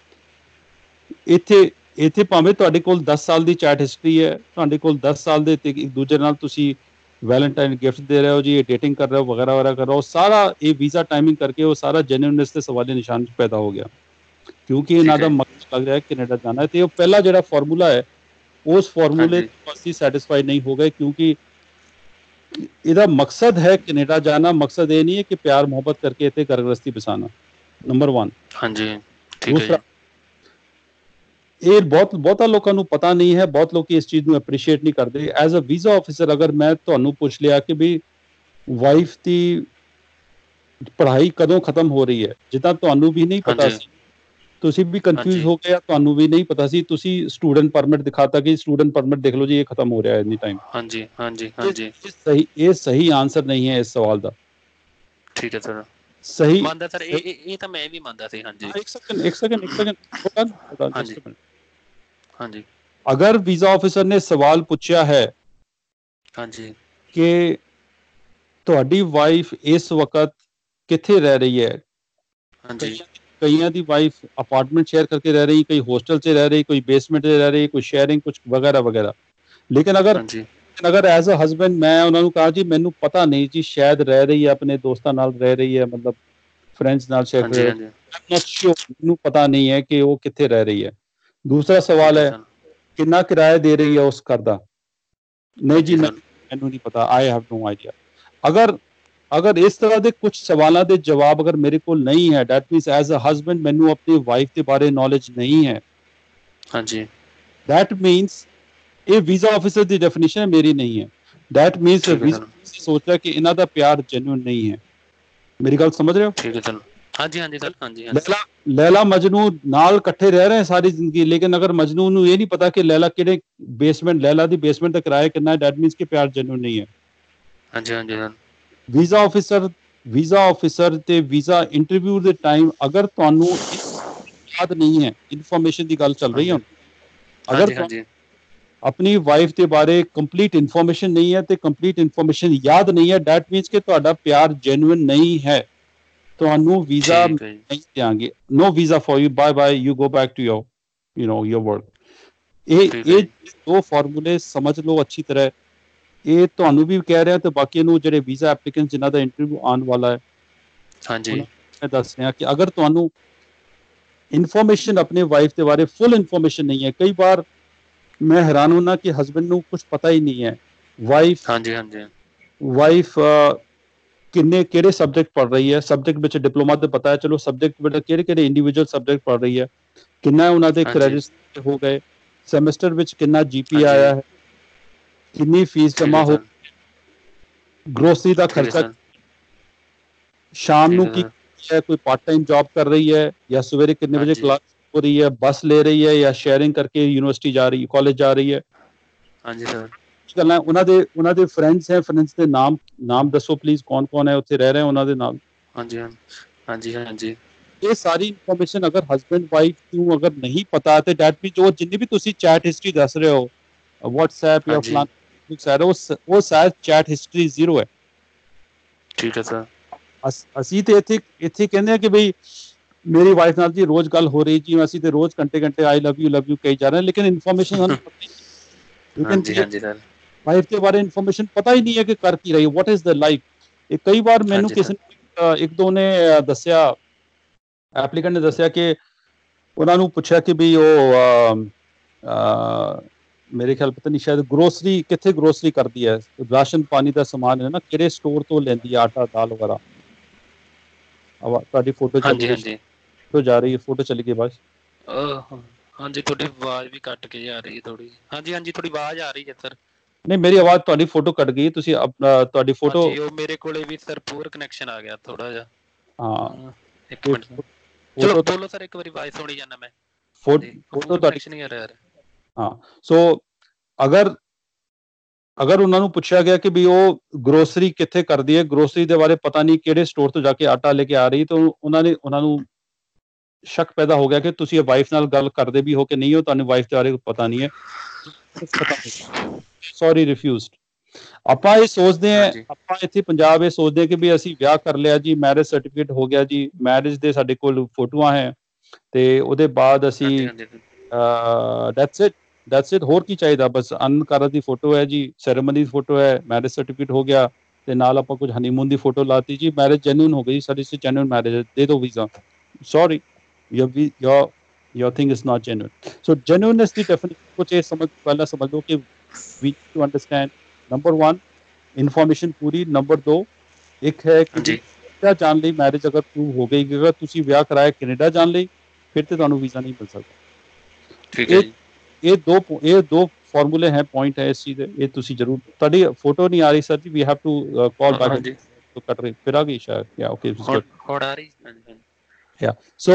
ਇੱਥੇ ਭਾਵੇਂ ਤੁਹਾਡੇ ਕੋਲ 10 ਸਾਲ ਦੀ ਚੈਟ ਹਿਸਟਰੀ ਹੈ, ਤੁਹਾਡੇ ਕੋਲ 10 ਸਾਲ ਦੇ ਇੱਕ ਦੂਜੇ ਨਾਲ ਤੁਸੀਂ ਵੈਲੈਂਟਾਈਨ ਗਿਫਟ ਦੇ ਰਹੇ ਹੋ ਜੀ, ਇਹ ਡੇਟਿੰਗ ਕਰ ਰਹੇ ਹੋ, ਵਗੈਰਾ ਵਗੈਰਾ ਕਰ ਰਹੇ ਹੋ, ਸਾਰਾ ਇਹ ਵੀਜ਼ਾ ਟਾਈਮਿੰਗ ਕਰਕੇ ਉਹ ਸਾਰਾ ਜੈਨੂਇਨਨੈਸ ਦੇ ਸਵਾਲੇ ਨਿਸ਼ਾਨ ਪੈਦਾ ਹੋ ਗਿਆ, ਕਿਉਂਕਿ ਇਹਨਾਂ ਠੀਕ ਦਾ ਹੈ ਜੀ। ਮਕਸਦ ਲੱਗ ਰਿਹਾ ਹੈ ਕੈਨੇਡਾ ਜਾਣਾ ਹੈ। ਤੇ ਉਹ ਪਹਿਲਾ ਜਿਹੜਾ ਫਾਰਮੂਲਾ ਹੈ, ਉਸ ਫਾਰਮੂਲੇ ਹਾਂਜੀ ਤੋਂ ਅਸੀਂ ਸੈਟੀਸਫਾਈ ਨਹੀਂ ਹੋ ਗਏ, ਕਿਉਂਕਿ ਇਹਦਾ ਮਕਸਦ ਹੈ ਕੈਨੇਡਾ ਜਾਣਾ। ਮਕਸਦ ਇਹ ਨਹੀਂ ਹੈ ਕਿ ਪਿਆਰ ਮੁਹੱਬਤ ਕਰਕੇ ਇੱਥੇ ਘਰ ਗ੍ਰਸਤੀ ਬਸਾਣਾ, ਨੰਬਰ 1। ਹਾਂਜੀ ਠੀਕ ਹੈ ਦੂਸਰਾ, ਜੀ। ਇਹ ਬਹੁਤਾ ਲੋਕਾਂ ਨੂੰ ਪਤਾ ਨਹੀਂ ਹੈ, ਬਹੁਤ ਲੋਕ ਇਸ ਚੀਜ਼ ਨੂੰ ਐਪਰੀਸ਼ੀਏਟ ਨਹੀਂ ਕਰਦੇ। ਐਜ਼ ਅ ਵੀਜ਼ਾ ਆਫਿਸਰ ਅਗਰ ਮੈਂ ਤੁਹਾਨੂੰ ਪੁੱਛ ਲਿਆ ਕਿ ਵੀ ਵਾਈਫ ਦੀ ਪੜ੍ਹਾਈ ਕਦੋਂ ਖਤਮ ਹੋ ਰਹੀ ਹੈ, ਜਿੱਦਾਂ ਤੁਹਾਨੂੰ ਵੀ ਨਹੀਂ ਪਤਾ ਹਾਂਜੀ ਸੀ, ਤੁਸੀਂ ਵੀ ਕਨਫਿਊਜ਼ ਹਾਂਜੀ ਹੋ ਗਏ, ਤੁਹਾਨੂੰ ਵੀ ਨਹੀਂ ਪਤਾ ਸੀ, ਤੁਸੀਂ ਸਟੂਡੈਂਟ ਪਰਮਿਟ ਦਿਖਾਤਾ ਕਿ ਸਟੂਡੈਂਟ ਪਰਮਿਟ ਦੇਖ ਲਓ ਜੀ, ਇਹ ਖਤਮ ਹੋ ਰਿਹਾ ਹੈ ਐਨੀ ਟਾਈਮ। ਹਾਂਜੀ ਹਾਂਜੀ ਇਹ ਹਾਂਜੀ। ਇਹ ਸਹੀ ਆਨਸਰ ਨਹੀਂ ਹੈ ਇਸ ਸਵਾਲ ਦਾ। ਠੀਕ ਹੈ ਸਰ। ਸਹੀ ਮੰਨਦਾ ਸਰ, ਇਹ ਤਾਂ ਮੈਂ ਵੀ ਮੰਨਦਾ ਸੀ। ਹਾਂਜੀ ਇੱਕ ਸੈਕਿੰਡ ਹਾਂਜੀ ਹਾਂਜੀ ਅਗਰ ਵੀਜ਼ਾ ਆਫਿਸਰ ਨੇ ਸਵਾਲ ਪੁੱਛਿਆ ਹੈ ਹਾਂਜੀ ਕਿ ਤੁਹਾਡੀ ਵਾਈਫ ਇਸ ਵਕਤ ਕਿੱਥੇ ਰਹਿ ਰਹੀ ਹੈ, ਹਾਂਜੀ ਕਈਆਂ ਦੀ ਵਾਈਫ ਅਪਾਰਟਮੈਂਟ ਸ਼ੇਅਰ ਕਰਕੇ ਰਹਿ ਰਹੀ, ਕੋਈ ਹੋਸਟਲ 'ਚ ਰਹਿ ਰਹੀ, ਕੋਈ ਬੇਸਮੈਂਟ 'ਚ ਰਹਿ ਰਹੀ, ਕੋਈ ਸ਼ੇਅਰਿੰਗ, ਕੁਝ ਵਗੈਰਾ ਵਗੈਰਾ। ਲੇਕਿਨ ਅਗਰ ਹਾਂਜੀ ਅਗਰ ਐਜ਼ ਅ ਹਸਬੈਂਡ ਮੈਂ ਉਹਨਾਂ ਨੂੰ ਕਹਾ ਜੀ ਮੈਨੂੰ ਪਤਾ ਨਹੀਂ ਜੀ ਸ਼ਾਇਦ ਰਹਿ ਰਹੀ ਹੈ ਆਪਣੇ ਦੋਸਤਾਂ ਨਾਲ ਰਹਿ ਰਹੀ ਹੈ, ਮਤਲਬ ਫਰੈਂਡਸ ਨਾਲ ਸ਼ੇਅਰ ਹਾਂਜੀ ਆਈ ਹਾਂਜੀ ਐਮ ਨਾਟ ਸ਼ੋਰ, ਮੈਨੂੰ ਪਤਾ ਨਹੀਂ ਹੈ ਕਿ ਉਹ ਕਿੱਥੇ ਰਹਿ ਰਹੀ ਹੈ। ਦੂਸਰਾ ਸਵਾਲ ਠੀਕ ਹੈ ਹੈ ਸਰ। ਕਿੰਨਾ ਕਿਰਾਇਆ ਦੇ ਰਹੀ ਹੈ ਉਸ ਘਰ ਦਾ, ਨਹੀਂ ਜੀ ਹਾਂਜੀ ਸਰ। ਮੈਨੂੰ ਨਹੀਂ ਪਤਾ, ਆਈ ਹੈਵ ਨੋ ਆਈਡੀਆ। ਅਗਰ ਅਗਰ ਇਸ ਤਰ੍ਹਾਂ ਦੇ ਕੁਝ ਸਵਾਲਾਂ ਦੇ ਜਵਾਬ ਅਗਰ ਮੇਰੇ ਕੋਲ ਨਹੀਂ ਹੈ, that means as a husband ਮੈਨੂੰ ਆਪਣੀ ਵਾਈਫ ਦੇ ਬਾਰੇ ਨੌਲੇਜ ਨਹੀਂ ਹੈ, ਹਾਂਜੀ ਦੈਟ ਮੀਨਸ ਇਹ ਵੀਜ਼ਾ ਆਫਿਸਰ ਦੀ ਡੈਫੀਨੇਸ਼ਨ ਹੈ, ਮੇਰੀ ਨਹੀਂ ਹੈ। ਦੈਟ ਮੀਨਸ ਠੀਕ ਹੈ ਵੀਜ਼ਾ ਸਰ। ਸੋਚ ਰਿਹਾ ਕਿ ਇਹਨਾਂ ਦਾ ਪਿਆਰ ਜੈਨੂਇਨ ਨਹੀਂ ਹੈ। ਮੇਰੀ ਗੱਲ ਸਮਝ ਰਹੇ ਹੋ? ਠੀਕ ਹੈ ਸਰ। ਹਾਂਜੀ ਹਾਂਜੀ ਸਰ। ਹਾਂਜੀ ਹਾਂਜੀ ਲैला लैला मजनू नाल इकट्ठे रह रहे हैं सारी जिंदगी, लेकिन अगर मजनू ਨੂੰ ਇਹ ਨਹੀਂ ਪਤਾ ਕਿ लैला ਕਿਹੜੇ ਬੇਸਮੈਂਟ, लैला ਦੀ ਬੇਸਮੈਂਟ ਦਾ ਕਿਰਾਇਆ ਕਿੰਨਾ ਹੈ, ਦੈਟ ਮੀਨਸ ਕਿ ਪਿਆਰ ਜੈਨੂਇਨ ਨਹੀਂ ਹੈ। ਹਾਂਜੀ ਹਾਂਜੀ ਸਰ। ਵੀਜ਼ਾ ਆਫਿਸਰ ਤੇ ਵੀਜ਼ਾ ਇੰਟਰਵਿਊ ਦੇ ਟਾਈਮ ਅਗਰ ਤੁਹਾਨੂੰ ਯਾਦ ਨਹੀਂ ਹੈ, ਇਨਫੋਰਮੇਸ਼ਨ ਦੀ ਗੱਲ ਚੱਲ ਰਹੀ ਹੈ ਹਾਂਜੀ ਹੁਣ, ਅਗਰ ਹਾਂਜੀ ਤੁਹਾਨੂੰ ਹਾਂਜੀ ਆਪਣੀ ਵਾਈਫ ਦੇ ਬਾਰੇ ਕੰਪਲੀਟ ਇਨਫੋਰਮੇਸ਼ਨ ਨਹੀਂ ਹੈ ਤੇ ਕੰਪਲੀਟ ਇਨਫੋਰਮੇਸ਼ਨ ਯਾਦ ਨਹੀਂ ਹੈ, ਦੈਟ ਮੀਨਸ ਕਿ ਤੁਹਾਡਾ ਪਿਆਰ ਜੈਨੂਇਨ ਨਹੀਂ ਹੈ, ਤੁਹਾਨੂੰ ਵੀਜ਼ਾ ਠੀਕ ਹੈ ਜੀ। ਨਹੀਂ ਦੇਾਂਗੇ, no visa for you, bye bye, you go back to your your work. ਠੀਕ ਹੈ ਇਹ ਜੀ। ਦੋ ਫਾਰਮੂਲੇ ਸਮਝ ਲਓ ਅੱਛੀ ਤਰ੍ਹਾਂ। ਇਹ ਤੁਹਾਨੂੰ ਵੀ ਕਹਿ ਰਿਹਾ ਤੇ ਬਾਕੀ ਨੂੰ ਜਿਹੜੇ ਵੀਜ਼ਾ ਐਪਲੀਕੈਂਟ ਜਿਨ੍ਹਾਂ ਦਾ ਇੰਟਰਵਿਊ ਆਉਣ ਵਾਲਾ ਹੈ ਹਾਂਜੀ ਉਹਨਾਂ ਨੂੰ ਮੈਂ ਦੱਸ ਰਿਹਾ ਕਿ ਅਗਰ ਤੁਹਾਨੂੰ ਇਨਫੋਰਮੇਸ਼ਨ ਆਪਣੇ ਵਾਈਫ ਦੇ ਬਾਰੇ ਫੁੱਲ ਇਨਫੋਰਮੇਸ਼ਨ ਨਹੀਂ ਹੈ, ਕਈ ਵਾਰ ਮੈਂ ਹੈਰਾਨ ਹੁੰਦਾ ਕਿ ਹਸਬੈਂਡ ਨੂੰ ਕੁਝ ਪਤਾ ਹੀ ਨਹੀਂ ਹੈ ਵਾਈਫ ਹਾਂਜੀ ਹਾਂਜੀ ਵਾਈਫ ਕਿਹੜੇ ਸਬਜੈਕਟ ਪੜ੍ਹ ਰਹੀ ਹੈ, ਸਬਜੈਕਟ ਵਿੱਚ ਡਿਪਲੋਮਾ ਤੇ ਪਤਾ ਹੈ, ਚਲੋ ਸਬਜੈਕਟ ਵਿੱਚ ਕਿਹੜੇ ਕਿਹੜੇ ਇੰਡੀਵਿਜੂਅਲ ਸਬਜੈਕਟ ਪੜ੍ਹ ਰਹੀ ਹੈ, ਕਿੰਨਾ ਉਹਨਾਂ ਦੇ ਹਾਂਜੀ ਕ੍ਰੈਡਿਟ ਹੋ ਗਏ, ਸੈਮੈਸਟਰ ਵਿੱਚ ਕਿੰਨਾ ਜੀਪੀ ਹਾਂਜੀ ਆਇਆ ਹੈ, ਕਿੰਨੀ ਫੀਸ ਠੀਕ ਹੈ ਜਮ੍ਹਾਂ ਹੋ, ਸਰ। ਗਰੋਸਰੀ ਦਾ ਠੀਕ ਹੈ ਖਰਚਾ, ਸਰ। ਸ਼ਾਮ ਠੀਕ ਨੂੰ ਹੈ ਕੀ ਸਰ। ਹੈ, ਕੋਈ ਪਾਰਟ ਟਾਈਮ ਜੌਬ ਕਰ ਰਹੀ ਹੈ ਜਾਂ ਸਵੇਰੇ ਕਿੰਨੇ ਵਜੇ ਹਾਂਜੀ ਕਲਾਸ ਹੋ ਰਹੀ ਹੈ, ਬੱਸ ਲੈ ਰਹੀ ਹੈ ਜਾਂ ਸ਼ੇਅਰਿੰਗ ਕਰਕੇ ਯੂਨੀਵਰਸਿਟੀ ਜਾ ਰਹੀ ਹੈ, ਕਾਲਜ ਜਾ ਰਹੀ ਹੈ। ਹਾਂਜੀ ਸਰ। ਗੱਲਾਂ ਉਹਨਾਂ ਦੇ ਫਰੈਂਡਸ ਹੈ, ਫਰੈਂਡਸ ਦੇ ਨਾਮ ਦੱਸੋ ਪਲੀਜ਼, ਕੌਣ ਕੌਣ ਹੈ ਉੱਥੇ ਰਹਿ ਰਹੇ ਉਹਨਾਂ ਦੇ ਨਾਲ। ਹਾਂਜੀ ਹਾਂ ਹਾਂਜੀ ਹਾਂਜੀ ਇਹ ਸਾਰੀ ਇਨਫੋਰਮੇਸ਼ਨ ਅਗਰ ਹਸਬੈਂਡ ਵਾਈਫ ਨੂੰ ਅਗਰ ਨਹੀਂ ਪਤਾ ਤੇ ਡੈਟ ਮੀਨਸ ਜੋ ਜਿੰਨੀ ਵੀ ਤੁਸੀਂ ਚੈਟ ਹਿਸਟਰੀ ਦੱਸ ਰਹੇ ਹੋ WhatsApp ਜਾਂ ਹਾਂਜੀ ਫਲਾਣਾ ਉਹ ਸ਼ਾਇਦ ਚੈਟ ਹਿਸਟਰੀ ਜ਼ੀਰੋ ਹੈ। ਠੀਕ ਹੈ ਸਰ। ਅਸੀਂ ਤੇ ਇੱਥੇ ਕਹਿੰਦੇ ਆ ਕਿ ਬਈ ਮੇਰੀ ਵਾਈਫ ਨਾਲ ਜੀ ਰੋਜ਼ ਗੱਲ ਹੋ ਰਹੀ ਜੀ, ਅਸੀਂ ਤੇ ਰੋਜ਼ ਘੰਟੇ ਘੰਟੇ ਆਈ ਲਵ ਯੂ ਕਹੀ ਜਾ ਰਹੇ, ਲੇਕਿਨ ਇਨਫੋਰਮੇਸ਼ਨ ਸਾਨੂੰ ਪਤਾ ਹੀ ਨਹੀਂ, ਹਾਂਜੀ ਲੇਕਿਨ ਹਾਂਜੀ ਸਰ। ਵਾਈਫ ਦੇ ਬਾਰੇ ਇਨਫੋਰਮੇਸ਼ਨ ਪਤਾ ਹੀ ਨਹੀਂ ਹੈ ਕਿ ਕਰ ਕੀ ਰਹੀ, ਵਾਟ ਇਜ਼ ਦ ਲਾਈਫ। ਇਹ ਕਈ ਵਾਰ ਮੈਨੂੰ ਹਾਂਜੀ ਸਰ। ਕਿਸੇ ਇੱਕ ਦੋ ਨੇ ਦੱਸਿਆ, ਐਪਲੀਕੈਂਟ ਨੇ ਦੱਸਿਆ ਕਿ ਉਹਨਾਂ ਨੂੰ ਪੁੱਛਿਆ ਕਿ ਵੀ ਉਹ ਮੇਰੇ ਖਿਆਲ ਪਤਾ ਨਹੀਂ ਸ਼ਾਇਦ ਗਰੋਸਰੀ ਕਿੱਥੇ ਗਰੋਸਰੀ ਕਰਦੀ ਹੈ, ਰਾਸ਼ਨ ਪਾਣੀ ਦਾ ਸਮਾਨ ਹੈ ਨਾ, ਕਿਹੜੇ ਸਟੋਰ ਤੋਂ ਲੈਂਦੀ ਹੈ ਆਟਾ ਦਾਲ ਵਗੈਰਾ। ਤੁਹਾਡੀ ਫੋਟੋ ਚੱਲ ਹਾਂਜੀ ਰਹੀ ਹਾਂਜੀ ਫੋਟੋ ਜਾ ਰਹੀ ਹੈ, ਫੋਟੋ ਚਲੀ ਗਈ ਬਸ। ਹਾਂਜੀ ਤੁਹਾਡੀ ਆਵਾਜ਼ ਵੀ ਕੱਟ ਕੇ ਆ ਰਹੀ ਹੈ ਥੋੜੀ। ਹਾਂਜੀ ਹਾਂਜੀ ਥੋੜੀ ਆਵਾਜ਼ ਆ ਰਹੀ ਹੈ ਸਰ। ਨਹੀਂ ਮੇਰੀ ਆਵਾਜ਼, ਤੁਹਾਡੀ ਫੋਟੋ ਕੱਟ ਗਈ, ਤੁਸੀਂ ਆਪਣਾ ਤੁਹਾਡੀ ਫੋਟੋ। ਹਾਂਜੀ ਉਹ ਮੇਰੇ ਕੋਲੇ ਵੀ ਸਰ ਪੂਰ ਕਨੈਕਸ਼ਨ ਆ ਗਿਆ ਥੋੜਾ ਜਿਹਾ। ਹਾਂ ਇੱਕ ਤੇ ਮਿੰਟ ਸਰ, ਚਲੋ ਫੋਟੋ ਬੋਲੋ ਸਰ, ਇੱਕ ਵਾਰੀ ਆਵਾਜ਼ ਸੁਣੀ ਜਾਂਦਾ ਮੈਂ। ਹਾਂਜੀ ਫੋਟੋ ਪੂਰ ਤੁਹਾਡੀ, ਕਨੈਕਸ਼ਨ ਹੀ ਆ ਰਿਹਾ ਯਾਰ। ਹਾਂ ਸੋ ਅਗਰ ਅਗਰ ਉਹਨਾਂ ਨੂੰ ਪੁੱਛਿਆ ਗਿਆ ਕਿ ਵੀ ਉਹ ਗਰੋਸਰੀ ਕਿੱਥੇ ਕਰਦੀ ਹੈ, ਗਰੋਸਰੀ ਦੇ ਬਾਰੇ ਪਤਾ ਨਹੀਂ ਕਿਹੜੇ ਸਟੋਰ ਤੋਂ ਜਾ ਕੇ ਆਟਾ ਲੈ ਕੇ ਆ ਰਹੀ, ਤਾਂ ਉਹਨਾਂ ਨੂੰ ਸ਼ੱਕ ਪੈਦਾ ਹੋ ਗਿਆ ਕਿ ਤੁਸੀਂ ਇਹ ਵਾਈਫ ਨਾਲ ਗੱਲ ਕਰਦੇ ਵੀ ਹੋ ਕਿ ਨਹੀਂ ਹੋ, ਤੁਹਾਨੂੰ ਵਾਈਫ ਦੇ ਬਾਰੇ ਪਤਾ ਨਹੀਂ ਹੈ। Sorry refused. ਆਪਾਂ ਇਹ ਸੋਚਦੇ ਹਾਂ, ਹਾਂਜੀ ਆਪਾਂ ਇੱਥੇ ਪੰਜਾਬ ਇਹ ਸੋਚਦੇ ਹਾਂ ਕਿ ਵੀ ਅਸੀਂ ਵਿਆਹ ਕਰ ਲਿਆ ਜੀ, ਮੈਰਿਜ ਸਰਟੀਫਿਕੇਟ ਹੋ ਗਿਆ ਜੀ, ਮੈਰਿਜ ਦੇ ਸਾਡੇ ਕੋਲ ਫੋਟੋਆਂ ਹੈ ਤੇ ਉਹਦੇ ਬਾਅਦ ਹਾਂਜੀ ਅਸੀਂ ਹਾਂਜੀ ਦੈਟਸ ਇਟ, ਹੋਰ ਕੀ ਚਾਹੀਦਾ, ਬਸ ਅੰਨ ਕਾਰਜ ਦੀ ਫੋਟੋ ਹੈ ਜੀ, ਸੈਰੇਮਨੀ ਦੀ ਫੋਟੋ ਹੈ, ਮੈਰਿਜ ਸਰਟੀਫਿਕੇਟ ਹੋ ਗਿਆ ਤੇ ਨਾਲ ਆਪਾਂ ਕੁਝ ਹਨੀਮੂਨ ਦੀ ਫੋਟੋ ਲਾਤੀ ਜੀ, ਮੈਰਿਜ ਜੈਨੂਇਨ ਹੋ ਗਈ, ਸਾਡੀ ਜੈਨੂਇਨ ਮੈਰਿਜ ਹੈ, ਦੇ ਦਿਓ visa. Sorry your thing is not genuine. So genuineness ਦੀ definition ਕੁਝ ਇਹ ਪਹਿਲਾਂ ਸਮਝ ਲਓ ਕਿ we need to understand number 1 information ਪੂਰੀ, ਨੰਬਰ 2 ਇੱਕ ਹੈ ਕਿ ਵੀ ਹਾਂਜੀ ਕੈਨੇਡਾ ਜਾਣ ਲਈ ਮੈਰਿਜ ਅਗਰ ਪ੍ਰੂਵ ਹੋ ਗਈ, ਅਗਰ ਤੁਸੀਂ ਵਿਆਹ ਕਰਾਇਆ ਕੈਨੇਡਾ ਜਾਣ ਲਈ, ਫਿਰ ਤੇ ਤੁਹਾਨੂੰ ਵੀਜ਼ਾ ਨਹੀਂ ਮਿਲ ਸਕਦਾ। ਠੀਕ ਹੈ ਇਹ ਜੀ। ਇਹ ਦੋ ਫਾਰਮੂਲੇ ਹੈ, ਪੁਆਇੰਟ ਹੈ ਇਸ ਚੀਜ਼ ਦੇ, ਇਹ ਤੁਸੀਂ ਜ਼ਰੂਰ। ਤੁਹਾਡੀ ਫੋਟੋ ਨਹੀਂ ਆ ਰਹੀ ਸਰ ਜੀ, we have to call back ਹਾਂਜੀ ਕੱਟ ਰਹੀ, ਫਿਰ ਆ ਗਈ ਸ਼ਾਇਦ, ਯਾ ਓਕੇ ਹੁਣ ਆ ਰਹੀ। ਹਾਂਜੀ ਹਾਂਜੀ ਯਾ ਸੋ